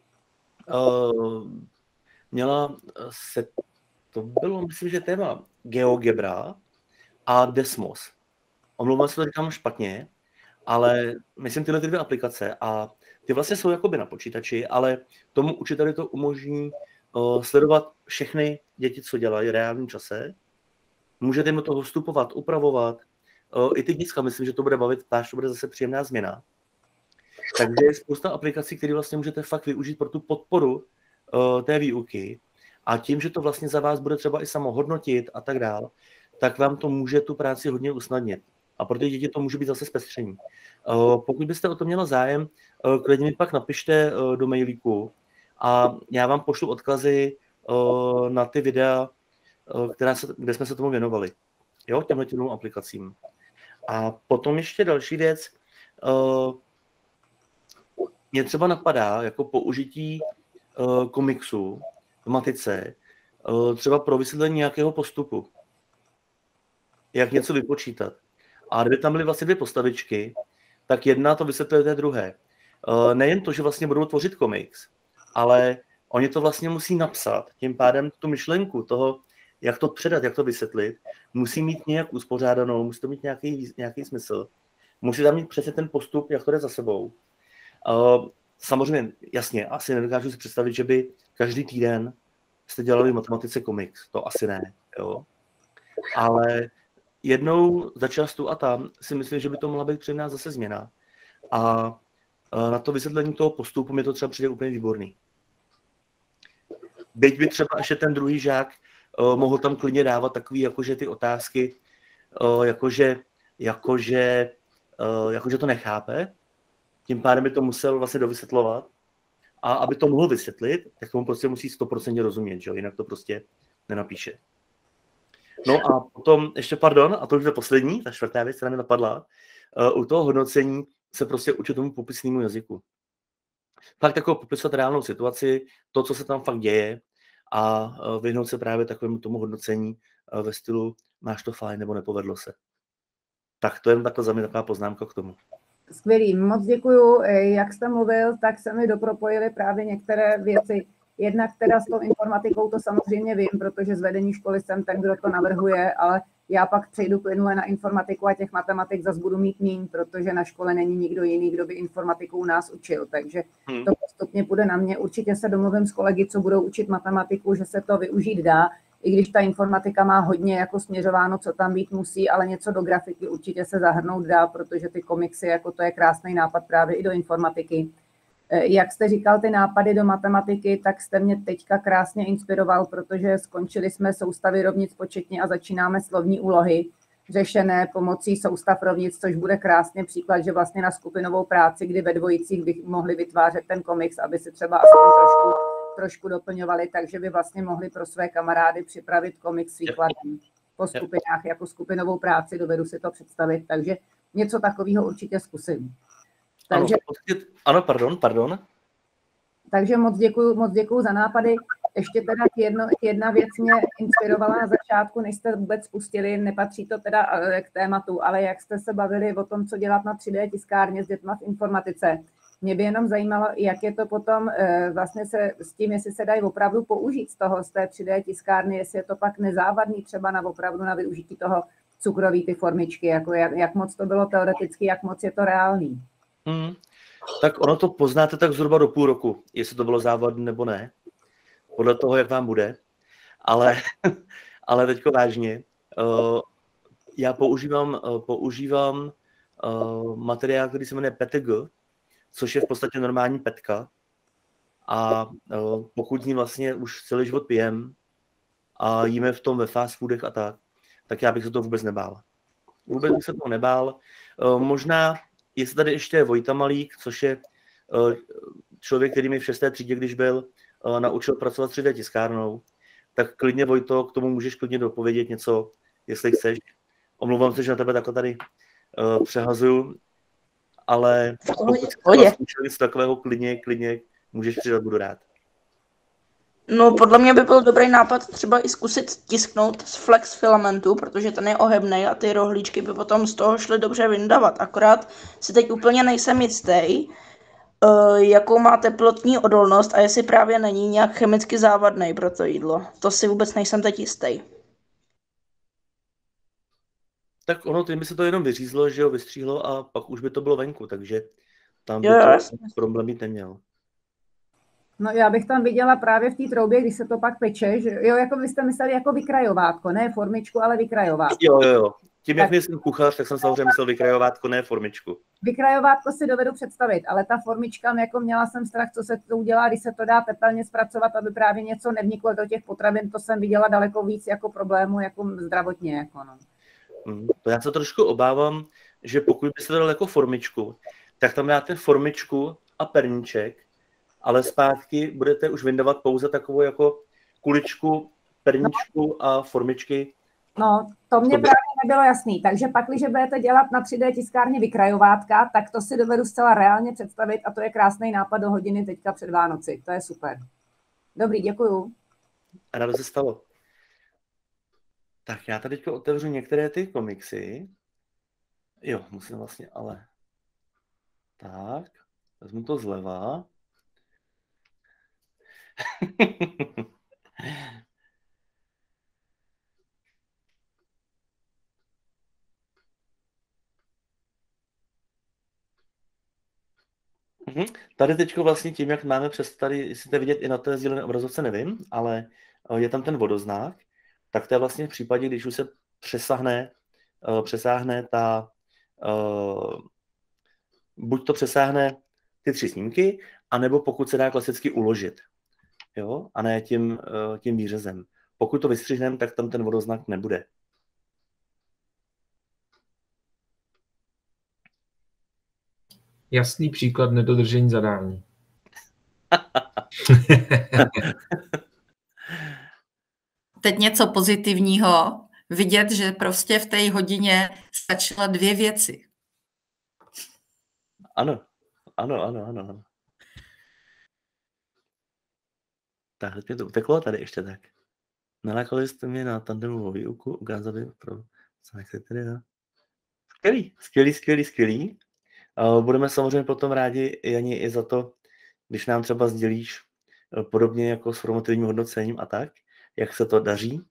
uh, měla se, to bylo, myslím, že téma GeoGebra a Desmos. Omlouvám se, to říkám špatně, ale myslím tyhle ty dvě aplikace a ty vlastně jsou jakoby na počítači, ale tomu učiteli to umožní uh, sledovat všechny děti, co dělají v reálném čase. Můžete jim do toho vstupovat, upravovat. Uh, I ty děcka, myslím, že to bude bavit, až to bude zase příjemná změna. Takže je spousta aplikací, které vlastně můžete fakt využít pro tu podporu uh, té výuky. A tím, že to vlastně za vás bude třeba i samo hodnotit a tak dál, tak vám to může tu práci hodně usnadnit. A pro ty děti to může být zase zpestření. Uh, pokud byste o to měla zájem, uh, klidně mi pak napište uh, do mailíku a já vám pošlu odkazy uh, na ty videa, uh, která se, kde jsme se tomu věnovali. Jo, těmhle těmhle aplikacím. A potom ještě další věc. Uh, mě třeba napadá jako použití uh, komiksu v matice, uh, třeba pro vysvětlení nějakého postupu. Jak něco vypočítat. A kdyby tam byly vlastně dvě postavičky, tak jedna to vysvětluje té druhé. Uh, nejen to, že vlastně budou tvořit komiks, ale oni to vlastně musí napsat. Tím pádem tu myšlenku toho, jak to předat, jak to vysvětlit, musí mít nějak uspořádanou, musí to mít nějaký, nějaký smysl. Musí tam mít přesně ten postup, jak to jde za sebou. Uh, samozřejmě, jasně, asi nedokážu si představit, že by každý týden jste dělali v matematice komiks. To asi ne, jo. Ale jednou za čas tu a tam si myslím, že by to mohla být při nás zase změna. A uh, na to vysvětlení toho postupu mi to třeba přijde úplně výborný. Byť by třeba ještě ten druhý žák uh, mohl tam klidně dávat takový, jakože ty otázky, uh, jakože, jakože, uh, jakože to nechápe, tím pádem by to musel vlastně dovysvětlovat. A aby to mohl vysvětlit, tak tomu prostě musí sto procent rozumět, že? Jinak to prostě nenapíše. No a potom ještě, pardon, a to už je poslední, ta čtvrtá věc, která mi napadla, uh, u toho hodnocení se prostě učit tomu popisnému jazyku. Fakt jako popisat reálnou situaci, to, co se tam fakt děje a uh, vyhnout se právě takovému tomu hodnocení uh, ve stylu máš to fajn nebo nepovedlo se. Tak to je jen takhle za mě taková poznámka k tomu. Skvělý, moc děkuju. Jak jste mluvil, tak se mi dopropojily právě některé věci. Jednak teda s tou informatikou to samozřejmě vím, protože z vedení školy jsem ten, kdo to navrhuje, ale já pak přejdu plynule na informatiku a těch matematik zase budu mít míň, protože na škole není nikdo jiný, kdo by informatiku u nás učil. Takže to postupně půjde na mě. Určitě se domluvím s kolegy, co budou učit matematiku, že se to využít dá, i když ta informatika má hodně jako směřováno, co tam být musí, ale něco do grafiky určitě se zahrnout dá, protože ty komiksy, jako to je krásný nápad právě i do informatiky. Jak jste říkal, ty nápady do matematiky, tak jste mě teďka krásně inspiroval, protože skončili jsme soustavy rovnic početně a začínáme slovní úlohy řešené pomocí soustav rovnic, což bude krásně příklad, že vlastně na skupinovou práci, kdy ve dvojicích bych mohli vytvářet ten komiks, aby si třeba aspoň trošku trošku doplňovali, takže by vlastně mohli pro své kamarády připravit komik s výkladem po skupinách, jako skupinovou práci, dovedu si to představit, takže něco takového určitě zkusím. Takže, ano, ano, pardon, pardon. Takže moc děkuju, moc děkuju za nápady. Ještě teda jedno, jedna věc mě inspirovala na začátku, než jste vůbec spustili, nepatří to teda k tématu, ale jak jste se bavili o tom, co dělat na tři dé tiskárně s dětma v informatice. Mě by jenom zajímalo, jak je to potom vlastně se s tím, jestli se dají opravdu použít z toho, z té tři dé tiskárny, jestli je to pak nezávadný třeba na opravdu na využití toho cukroví ty formičky, jako jak, jak moc to bylo teoreticky, jak moc je to reálný. Hmm. Tak ono to poznáte tak zhruba do půl roku, jestli to bylo závadné nebo ne, podle toho, jak vám bude. Ale, ale teďko vážně, uh, já používám, uh, používám uh, materiál, který se jmenuje P T G, což je v podstatě normální petka. A uh, pokud ní vlastně už celý život pijem a jíme v tom ve fast foodech a tak, tak já bych se to vůbec nebál. Vůbec bych se toho nebál. Uh, možná jestli tady ještě je Vojta Malík, což je uh, člověk, který mi v šesté třídě, když byl, uh, naučil pracovat s tři dé tiskárnou, tak klidně, Vojto, k tomu můžeš klidně dopovědět něco, jestli chceš. Omlouvám se, že na tebe takhle tady uh, přehazuju, ale pokud jsi něco takového, klidně, klidně můžeš přidat, budu rád. No, podle mě by byl dobrý nápad třeba i zkusit tisknout z flex filamentu, protože ten je ohebnej a ty rohlíčky by potom z toho šly dobře vyndavat. Akorát si teď úplně nejsem jistý, uh, jakou má teplotní odolnost a jestli právě není nějak chemicky závadný pro to jídlo. To si vůbec nejsem teď jistý. Tak ono, tím by se to jenom vyřízlo, že ho vystříhlo a pak už by to bylo venku, takže tam by jo, to jasně. problém mít neměl. No já bych tam viděla právě v té troubě, když se to pak peče, že jo, jako vy jste mysleli jako vykrajovátko, ne formičku, ale vykrajovátko. Jo, jo, jo. Tím, jak jsem kuchař, tak jsem samozřejmě myslel vykrajovátko, ne formičku. Vykrajovátko si dovedu představit, ale ta formička, jako měla jsem strach, co se to udělá, když se to dá tepelně zpracovat, aby právě něco nevniklo do těch potravin, to jsem viděla daleko víc jako problému, jako zdravotně. Jako no. Hmm, to já se trošku obávám, že pokud byste to dal jako formičku, tak tam dáte formičku a perníček, ale zpátky budete už vyndavat pouze takovou jako kuličku, perničku a formičky. No, to mě právě nebylo jasný. Takže pak, když budete dělat na tři dé tiskárně vykrajovátka, tak to si dovedu zcela reálně představit a to je krásný nápad do hodiny teďka před Vánoci. To je super. Dobrý, děkuju. A rádo se stalo. Tak já tady teďka otevřu některé ty komiksy. Jo, musím vlastně, ale... Tak, vezmu to zleva. Tady teď vlastně tím, jak máme přes tady, jestli to vidět i na té sdílené obrazovce, nevím, ale je tam ten vodoznak, tak to je vlastně v případě, když už se přesáhne, přesáhne ta, buď to přesáhne ty tři snímky, anebo pokud se dá klasicky uložit, jo, a ne tím, tím výřezem. Pokud to vystřihneme, tak tam ten vodoznak nebude. Jasný příklad nedodržení zadání. Teď něco pozitivního. Vidět, že prostě v té hodině stačila dvě věci. Ano, ano, ano, ano. ano. Tak, teď mě to uteklo tady ještě tak. Nalákali jste mě na tandemovou výuku, ukázali pro sekretária. Skvělý, skvělý, skvělý, skvělý. Budeme samozřejmě potom rádi, Jani, i za to, když nám třeba sdělíš podobně jako s formativním hodnocením a tak, jak se to daří.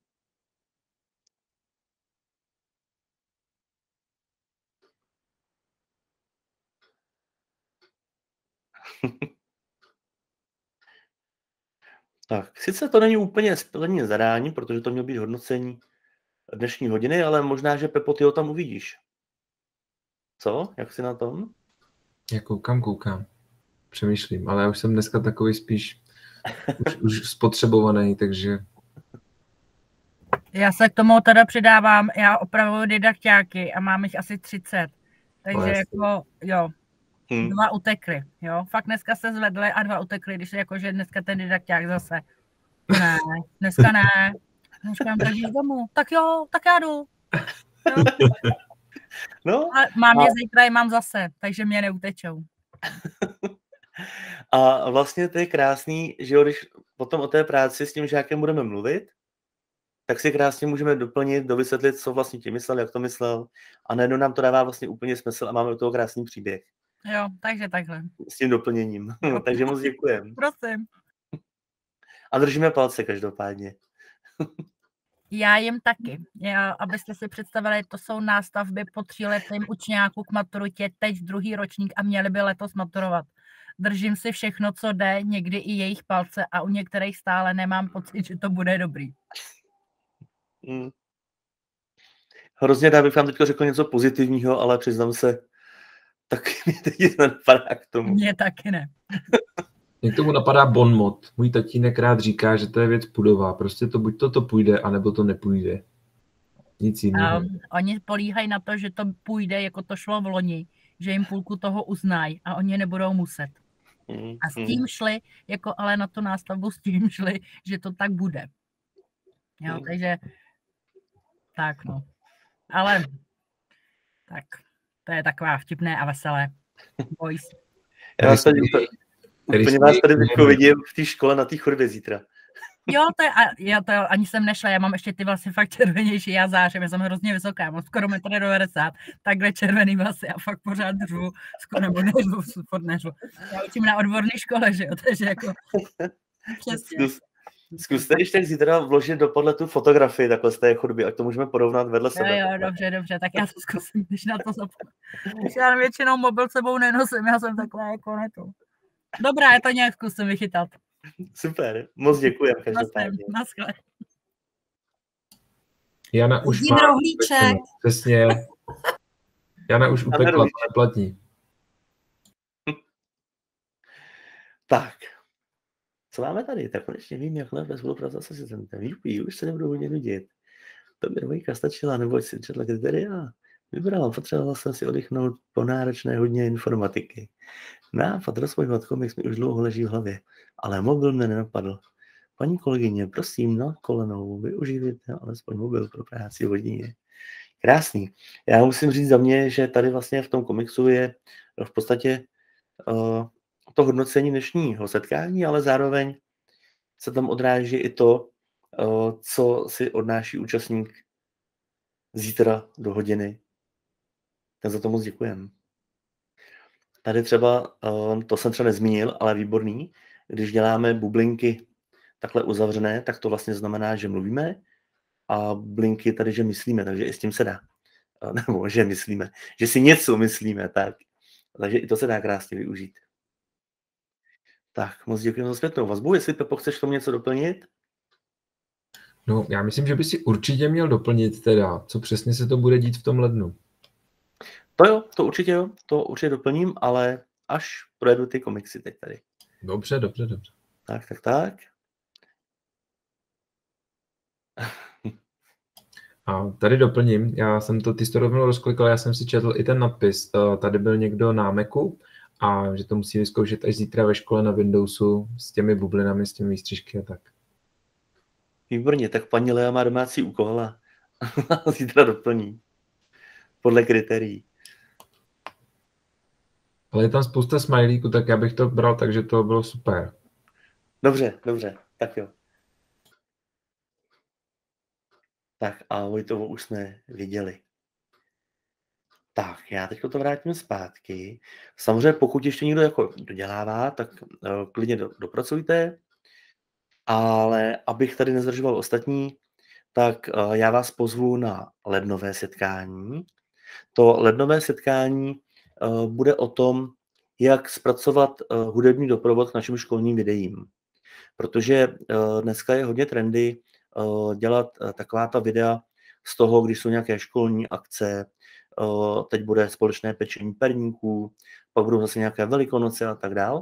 Tak, sice to není úplně splnění zadání, protože to mělo být hodnocení dnešní hodiny, ale možná, že Pepo, ty ho tam uvidíš. Co? Jak jsi na tom? Já koukám, koukám. Přemýšlím, ale já už jsem dneska takový spíš už, už spotřebovaný, takže... Já se k tomu teda přidávám, já opravuju didakťáky a mám jich asi třicet. Takže jako, jo. Hmm. Dva utekli, jo. Fakt dneska se zvedli a dva utekli, když je jako, že dneska ten didakťák zase. Ne, dneska ne. Dneska tak jdeš domů. Tak jo, tak já jdu. Jo. No, Ale mám a- je zítra, je mám zase, takže mě neutečou. A vlastně to je krásný, že jo, když potom o té práci s tím žákem budeme mluvit, tak si krásně můžeme doplnit, dovysvětlit, co vlastně tím myslel, jak to myslel, a najednou nám to dává vlastně úplně smysl a máme u toho krásný příběh Jo, takže takhle. s tím doplněním. Takže moc děkujem. Prosím. A držíme palce každopádně. Já jim taky. Já, abyste si představili, to jsou nástavby po tříletém učňáku k maturitě, teď druhý ročník a měli by letos maturovat. Držím si všechno, co jde, někdy i jejich palce a u některých stále nemám pocit, že to bude dobrý. Hmm. Hrozně rád bych vám teď řekl něco pozitivního, ale přiznám se, tak mě teď nenapadá k tomu. Mně taky ne. Mě k tomu napadá bon mot. Můj tatínek rád říká, že to je věc pudová. Prostě to buď to, to půjde, anebo to nepůjde. Nic jiného. Um, oni políhají na to, že to půjde, jako to šlo v loni, že jim půlku toho uznají a oni nebudou muset. Hmm. A s tím šli, jako ale na tu nástavbu s tím šli, že to tak bude. Jo, Hmm. takže tak no. Ale tak, to je taková vtipné a veselé. Boys. Já vás tady, úplně vás tady teďko vidím v té škole na té chodbě zítra. Jo, to je, a já to ani jsem nešla, já mám ještě ty vlasy fakt červenější, já zářím, já jsem hrozně vysoká, já mám skoro metr devadesát, takhle červený vlasy a fakt pořád držu, skoro nebo neřvu, furt neřvu. Já učím na odborné škole, že jo, takže jako přesně. Zkus, zkuste když tak zítra vložit do podle tu fotografii takhle z té chodby, ať to můžeme porovnat vedle sebe. Jo, jo, dobře, dobře, tak já to zkusím, když na to zapomenu. Když já většinou mobil sebou nenosím, já jsem takhle jako netu. Dobrá, já to nějak zkusím vychytat. Super, moc děkuji. Každopádně. Naschle. Jana už Vidím má rohlíček. upečeno. Přesně. Jana už upekla, to rohlíček. neplatí. Tak, co máme tady? Tak konečně vím, jak lépe spolupracovat s asistentem. Jupi, už se nebudu hodně nudit. To by dvojka stačila, neboť si četla kritéria. Vybrala, potřebovala jsem si oddychnout po náročné hodně informatiky. Nápad rozpojovat komiks mi už dlouho leží v hlavě, ale mobil mě nenapadl. Paní kolegyně, prosím, na kolenou, využijte alespoň mobil pro práci v hodině. Krásný. Já musím říct za mě, že tady vlastně v tom komiksu je v podstatě uh, to hodnocení dnešního setkání, ale zároveň se tam odráží i to, uh, co si odnáší účastník zítra do hodiny. Tak za to moc děkujem. Tady třeba, uh, to jsem třeba nezmínil, ale výborný, když děláme bublinky takhle uzavřené, tak to vlastně znamená, že mluvíme a bublinky tady, že myslíme, takže i s tím se dá. Uh, nebo že myslíme, že si něco myslíme, tak. Takže i to se dá krásně využít. Tak, moc děkuji za zpětnou vazbu. Jestli, Pepo, chceš k tomu něco doplnit? No, já myslím, že by si určitě měl doplnit teda, co přesně se to bude dít v tom lednu. To jo, to určitě jo, to určitě doplním, ale až projedu ty komiksy teď tady. Dobře, dobře, dobře. Tak, tak, tak. A tady doplním, já jsem to, ty jsi to rovnou rozklikal, já jsem si četl i ten nadpis, tady byl někdo na Macu a že to musí vyzkoušet až zítra ve škole na Windowsu s těmi bublinami, s těmi výstřižky a tak. Výborně, tak paní Lea má domácí úkol a zítra doplní. Podle kritérií. Ale je tam spousta smajlíků, tak já bych to bral, takže to bylo super. Dobře, dobře, tak jo. Tak a Vojtovo už jsme viděli. Tak, já teď to vrátím zpátky. Samozřejmě, pokud ještě někdo jako dodělává, tak uh, klidně do, dopracujte. Ale abych tady nezdržoval ostatní, tak uh, já vás pozvu na lednové setkání. To lednové setkání uh, bude o tom, jak zpracovat uh, hudební doprovod k našim školním videím. Protože uh, dneska je hodně trendy uh, dělat uh, taková ta videa z toho, když jsou nějaké školní akce, uh, teď bude společné pečení perníků, pak budou zase nějaké velikonoce a tak dál.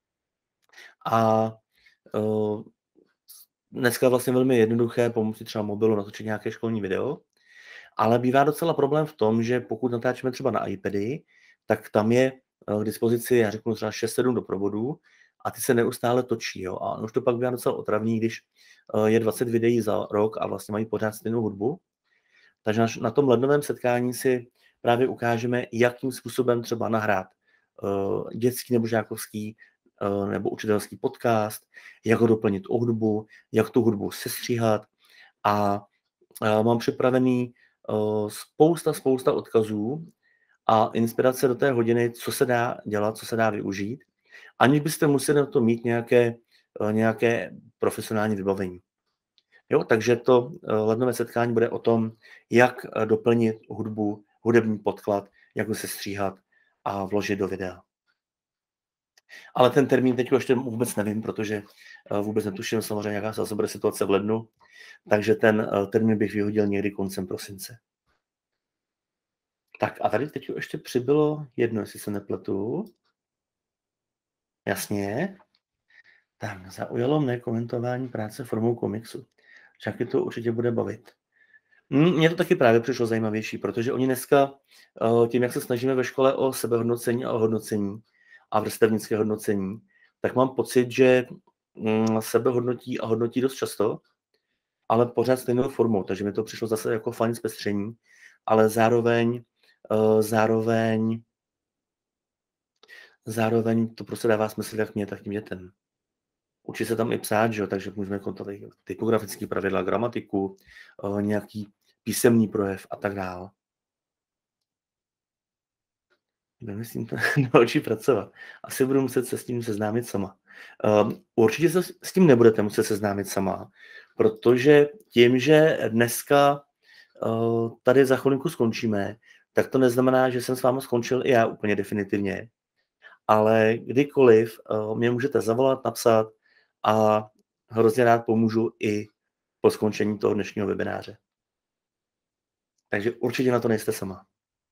A uh, dneska je vlastně velmi jednoduché pomocí třeba mobilu natočit nějaké školní video, ale bývá docela problém v tom, že pokud natáčíme třeba na iPady, tak tam je k dispozici, já řeknu třeba šest sedm doprovodů a ty se neustále točí. Jo? A už to pak bývá docela otravný, když je dvacet videí za rok a vlastně mají pořád stejnou hudbu. Takže na tom lednovém setkání si právě ukážeme, jakým způsobem třeba nahrát uh, dětský nebo žákovský uh, nebo učitelský podcast, jak ho doplnit o hudbu, jak tu hudbu sestříhat. A uh, mám připravený uh, spousta, spousta odkazů a inspirace do té hodiny, co se dá dělat, co se dá využít, aniž byste museli na to mít nějaké, uh, nějaké profesionální vybavení. Jo, takže to lednové setkání bude o tom, jak doplnit hudbu, hudební podklad, jak ho sestříhat a vložit do videa. Ale ten termín teď ještě vůbec nevím, protože vůbec netuším samozřejmě, jaká se bude situace v lednu, takže ten termín bych vyhodil někdy koncem prosince. Tak a tady teď ještě přibylo jedno, jestli se nepletu. Jasně. Tak, zaujalo mne komentování práce formou komiksu. Čaky to určitě bude bavit. Mně to taky právě přišlo zajímavější, protože oni dneska tím, jak se snažíme ve škole o sebehodnocení a o hodnocení a vrstevnické hodnocení, tak mám pocit, že sebehodnotí a hodnotí dost často, ale pořád stejnou formou, takže mi to přišlo zase jako fajn zpestření, ale zároveň zároveň zároveň to prostě dává smysl jak mě, tak tím dětem. Učí se tam i psát, že? Takže můžeme kontatovat typografické pravidla, gramatiku, nějaký písemný projev a tak dále. Myslím, to naučí pracovat. Asi budu muset se s tím seznámit sama. Určitě se s tím nebudete muset seznámit sama, protože tím, že dneska tady za chvilinku skončíme, tak to neznamená, že jsem s vámi skončil i já úplně definitivně. Ale kdykoliv mě můžete zavolat, napsat a hrozně rád pomůžu i po skončení toho dnešního webináře. Takže určitě na to nejste sama.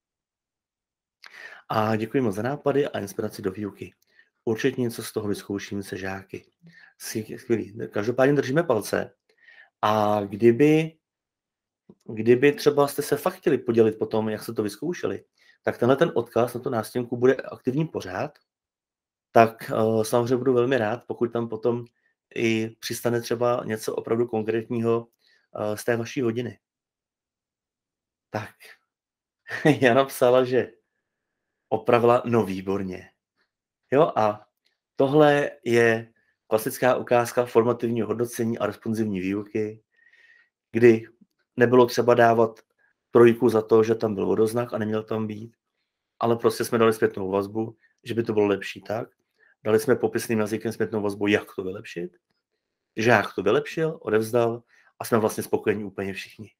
A děkuji moc za nápady a inspiraci do výuky. Určitě něco z toho vyzkouším se žáky. Skvělý. Každopádně držíme palce. A kdyby, kdyby třeba jste se fakt chtěli podělit po tom, jak jste to vyzkoušeli, tak tenhle ten odkaz na tu nástěnku bude aktivní pořád. Tak uh, samozřejmě budu velmi rád, pokud tam potom i přistane třeba něco opravdu konkrétního uh, z té vaší hodiny. Tak, Jana psala, že opravila, no výborně. Jo, a tohle je klasická ukázka formativního hodnocení a responsivní výuky, kdy nebylo třeba dávat trojku za to, že tam byl vodoznak a neměl tam být, ale prostě jsme dali zpětnou vazbu, že by to bylo lepší tak. Dali jsme popisným jazykem zpětnou vazbu, jak to vylepšit. Žák to vylepšil, odevzdal a jsme vlastně spokojení úplně všichni.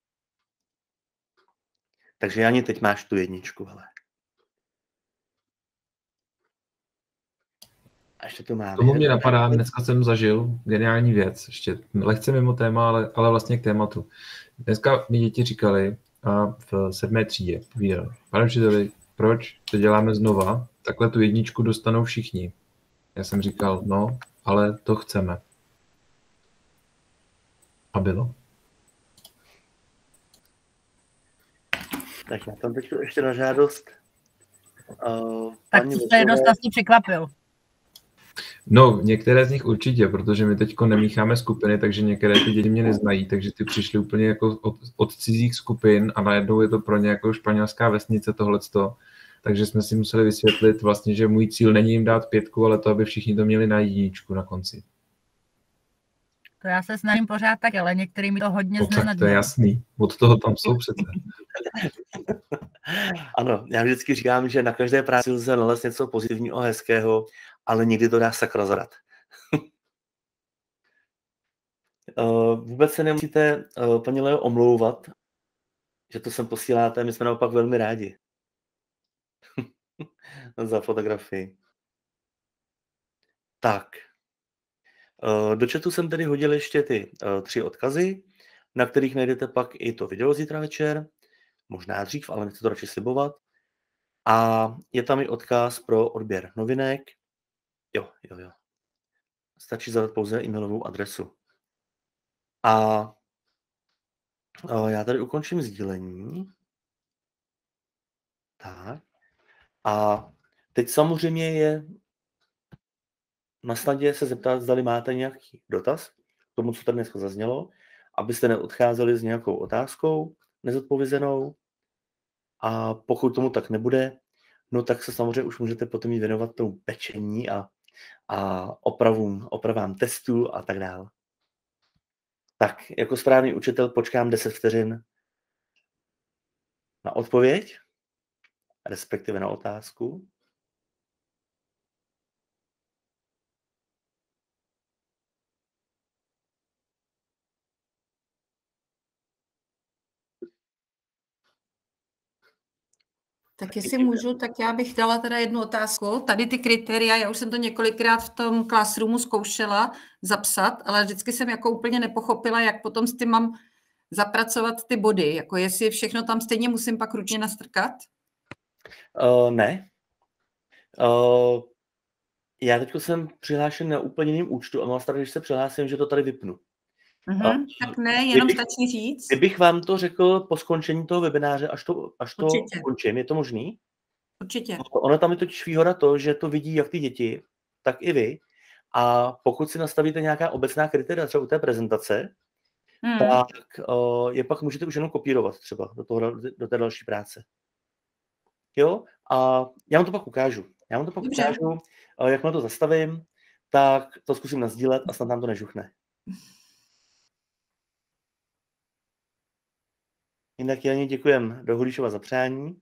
Takže Jani, teď máš tu jedničku, hele. A ještě to máme. Tomu mě napadá, dneska jsem zažil geniální věc, ještě lehce mimo téma, ale, ale vlastně k tématu. Dneska mi děti říkali a v sedmé třídě povídali, pane učiteli, proč to děláme znova, takhle tu jedničku dostanou všichni. Já jsem říkal, no, ale to chceme. A bylo. Tak já tam teď ještě na žádost. Uh, tak to se je dost asi překvapil. No, některé z nich určitě, protože my teď nemícháme skupiny, takže některé ty děti mě neznají, takže ty přišly úplně jako od, od cizích skupin a najednou je to pro ně jako španělská vesnice tohleto. Takže jsme si museli vysvětlit vlastně, že můj cíl není jim dát pětku, ale to, aby všichni to měli na jedničku na konci. To já se snažím pořád tak, ale některý mi to hodně no, znenadňuje. To je jasný, od toho tam jsou přece. Ano, já vždycky říkám, že na každé práci lze nalézt něco pozitivního a hezkého, ale někdy to dá sakra zadat. Vůbec se nemusíte, paní Leo, omlouvat, že to sem posíláte, my jsme naopak velmi rádi za fotografii. Tak, do chatu jsem tedy hodil ještě ty tři odkazy, na kterých najdete pak i to video zítra večer, možná dřív, ale nechci to radši slibovat. A je tam i odkaz pro odběr novinek. Jo, jo, jo. Stačí zadat pouze e-mailovou adresu. A já tady ukončím sdílení. Tak. A Teď samozřejmě je na snadě se zeptat, zdali máte nějaký dotaz k tomu, co tady dneska zaznělo, abyste neodcházeli s nějakou otázkou nezodpovězenou. A pokud tomu tak nebude, no tak se samozřejmě už můžete potom jít věnovat tomu pečení a, a opravům, opravám testů a tak dále. Tak, jako správný učitel počkám deset vteřin na odpověď, respektive na otázku. Tak jestli můžu, tak já bych dala teda jednu otázku. Tady ty kritéria, já už jsem to několikrát v tom Classroomu zkoušela zapsat, ale vždycky jsem jako úplně nepochopila, jak potom s tím mám zapracovat ty body. Jako jestli všechno tam stejně musím pak ručně nastrkat? Uh, ne. Uh, já teď jsem přihlášen na úplně jiným účtu a mám strach, když se přihlásím, že to tady vypnu. Uh-huh. Uh, tak ne, jenom kdybych, stačí říct. Kdybych vám to řekl po skončení toho webináře, až to, až to končím, je to možný? Určitě. Ono tam je totiž výhoda to, že to vidí jak ty děti, tak i vy. A pokud si nastavíte nějaká obecná kritéria třeba u té prezentace, hmm. tak uh, je pak můžete už jenom kopírovat třeba do, toho, do té další práce. Jo? A já vám to pak ukážu. Já vám to pak Dobře. ukážu, uh, jak na to zastavím, tak to zkusím nasdílet a snad nám to nežuchne. Jinak Janě děkujem do Hulíšova za přání.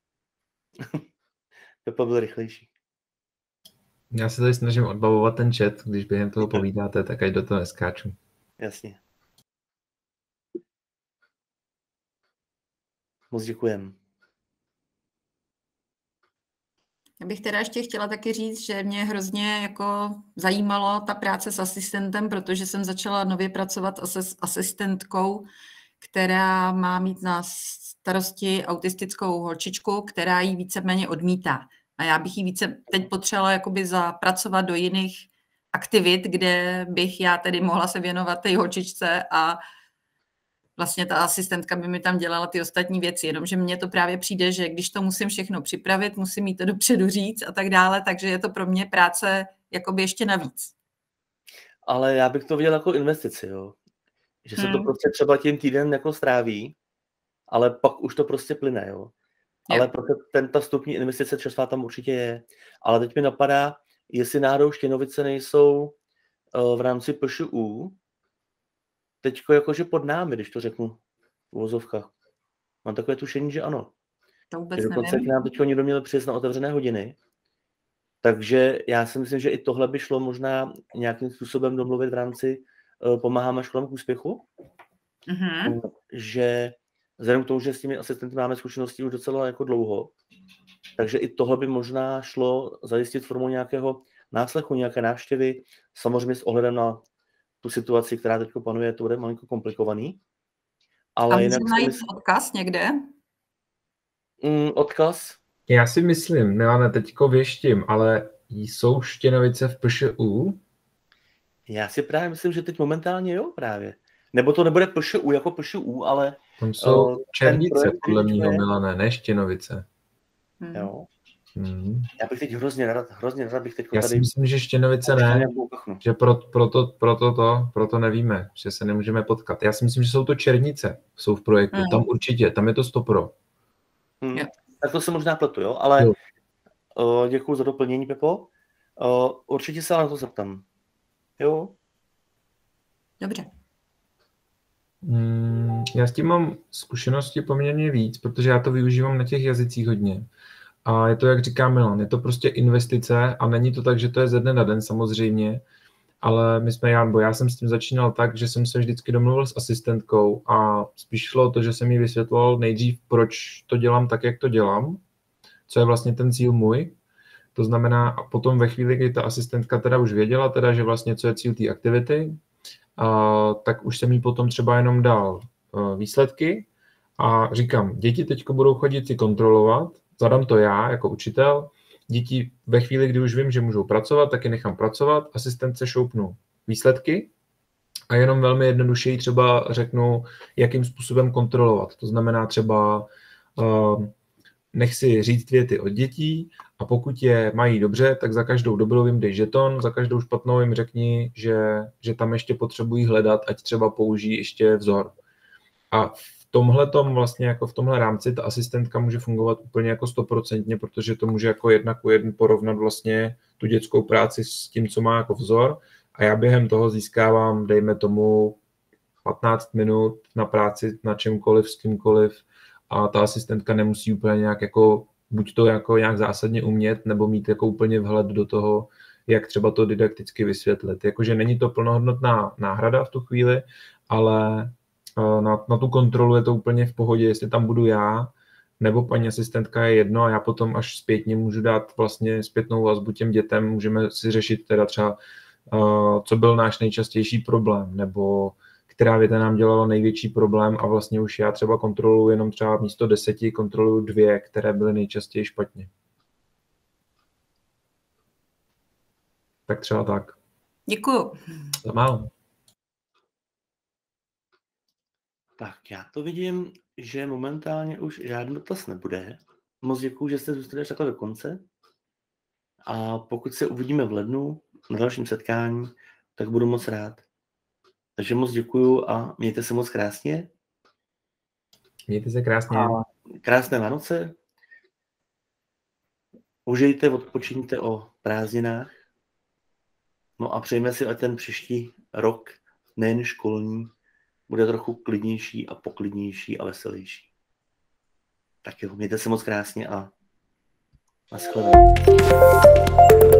To byl rychlejší. Já se tady snažím odbavovat ten chat, když během toho povídáte, tak ať do toho neskáču. Jasně. Moc děkujem. Já bych teda ještě chtěla taky říct, že mě hrozně jako zajímalo ta práce s asistentem, protože jsem začala nově pracovat s asistentkou, která má mít na starosti autistickou holčičku, která ji víceméně odmítá. A já bych ji více teď potřebovala jakoby zapracovat do jiných aktivit, kde bych já tedy mohla se věnovat té holčičce a vlastně ta asistentka by mi tam dělala ty ostatní věci, jenomže mně to právě přijde, že když to musím všechno připravit, musím jí to dopředu říct a tak dále, takže je to pro mě práce jakoby ještě navíc. Ale já bych to viděl jako investici, jo. Že se hmm. to prostě třeba tím týden jako stráví, ale pak už to prostě plyne, jo. jo. Ale prostě ten, ta vstupní investice časová tam určitě je. Ale teď mi napadá, jestli náhodou Štěnovice nejsou uh, v rámci P Š U, teďko jakože pod námi, když to řeknu v uvozovkách. Mám takové tušení, že ano. To vůbec dokonce k nám teďko někdo měl přijet na otevřené hodiny. Takže já si myslím, že i tohle by šlo možná nějakým způsobem domluvit v rámci uh, Pomáháme školám k úspěchu. Mm-hmm. Že vzhledem k tomu, že s těmi asistenty máme zkušenosti už docela jako dlouho, takže i tohle by možná šlo zajistit formou nějakého náslechu, nějaké návštěvy, samozřejmě s ohledem na tu situaci, která teď panuje, to bude malinko komplikovaný. Ale a můžeme najít mysl... odkaz někde? Mm, odkaz? Já si myslím, Milane, teďko věštím, ale jsou Štěnovice v P Š U? Já si právě myslím, že teď momentálně jo právě. Nebo to nebude P Š U jako P Š U, ale... Tam jsou uh, Černice, podle mě, Milane, ne Štěnovice. Hmm. Jo. Hmm. Já bych teď hrozně rád, hrozně rád bych teď Já tady... si myslím, že Štěnovice ne, že pro, proto, proto, to, proto nevíme, že se nemůžeme potkat. Já si myslím, že jsou to Černice, jsou v projektu, hmm. tam určitě, tam je to stopro. Hmm. Tak to se možná pletu, jo, ale jo. Uh, děkuju za doplnění, Pepo. Uh, určitě se na to zeptám. Jo? Dobře. Hmm, já s tím mám zkušenosti poměrně víc, protože já to využívám na těch jazycích hodně. A je to, jak říká Milan, je to prostě investice a není to tak, že to je ze dne na den samozřejmě, ale my jsme, já, bo já jsem s tím začínal tak, že jsem se vždycky domluvil s asistentkou a spíš šlo o to, že jsem jí vysvětloval nejdřív, proč to dělám tak, jak to dělám, co je vlastně ten cíl můj. To znamená, a potom ve chvíli, kdy ta asistentka teda už věděla, teda, že vlastně co je cíl té aktivity, a, tak už jsem jí potom třeba jenom dal a, výsledky a říkám, děti teďko budou chodit si kontrolovat, zadám to já jako učitel, děti ve chvíli, kdy už vím, že můžou pracovat, tak je nechám pracovat, asistentce šoupnu výsledky a jenom velmi jednodušeji třeba řeknu, jakým způsobem kontrolovat. To znamená třeba uh, nech si říct věty od dětí a pokud je mají dobře, tak za každou dobrou jim dej žeton, za každou špatnou jim řekni, že, že tam ještě potřebují hledat, ať třeba použijí ještě vzor. A v tomhletom vlastně jako v tomhle rámci ta asistentka může fungovat úplně jako stoprocentně, protože to může jako jedna ku jednu porovnat vlastně tu dětskou práci s tím, co má jako vzor a já během toho získávám, dejme tomu, patnáct minut na práci na čemkoliv, s kýmkoliv a ta asistentka nemusí úplně nějak jako, buď to jako nějak zásadně umět, nebo mít jako úplně vhled do toho, jak třeba to didakticky vysvětlit. Jakože není to plnohodnotná náhrada v tu chvíli, ale na, na tu kontrolu je to úplně v pohodě, jestli tam budu já, nebo paní asistentka je jedno a já potom až zpětně můžu dát vlastně zpětnou vazbu těm dětem, můžeme si řešit teda třeba, uh, co byl náš nejčastější problém, nebo která věta nám dělala největší problém a vlastně už já třeba kontroluji jenom třeba místo deseti, kontroluji dvě, které byly nejčastěji špatně. Tak třeba tak. Děkuju. Za málo. Tak já to vidím, že momentálně už žádný dotaz nebude. Moc děkuju, že jste zůstali takhle do konce. A pokud se uvidíme v lednu na dalším setkání, tak budu moc rád. Takže moc děkuju a mějte se moc krásně. Mějte se krásně. A krásné Vánoce. Užijte, odpočiňte o prázdninách. No a přejme si, ať ten příští rok, nejen školní, bude trochu klidnější a poklidnější a veselější. Tak jo, mějte se moc krásně a nashledanou.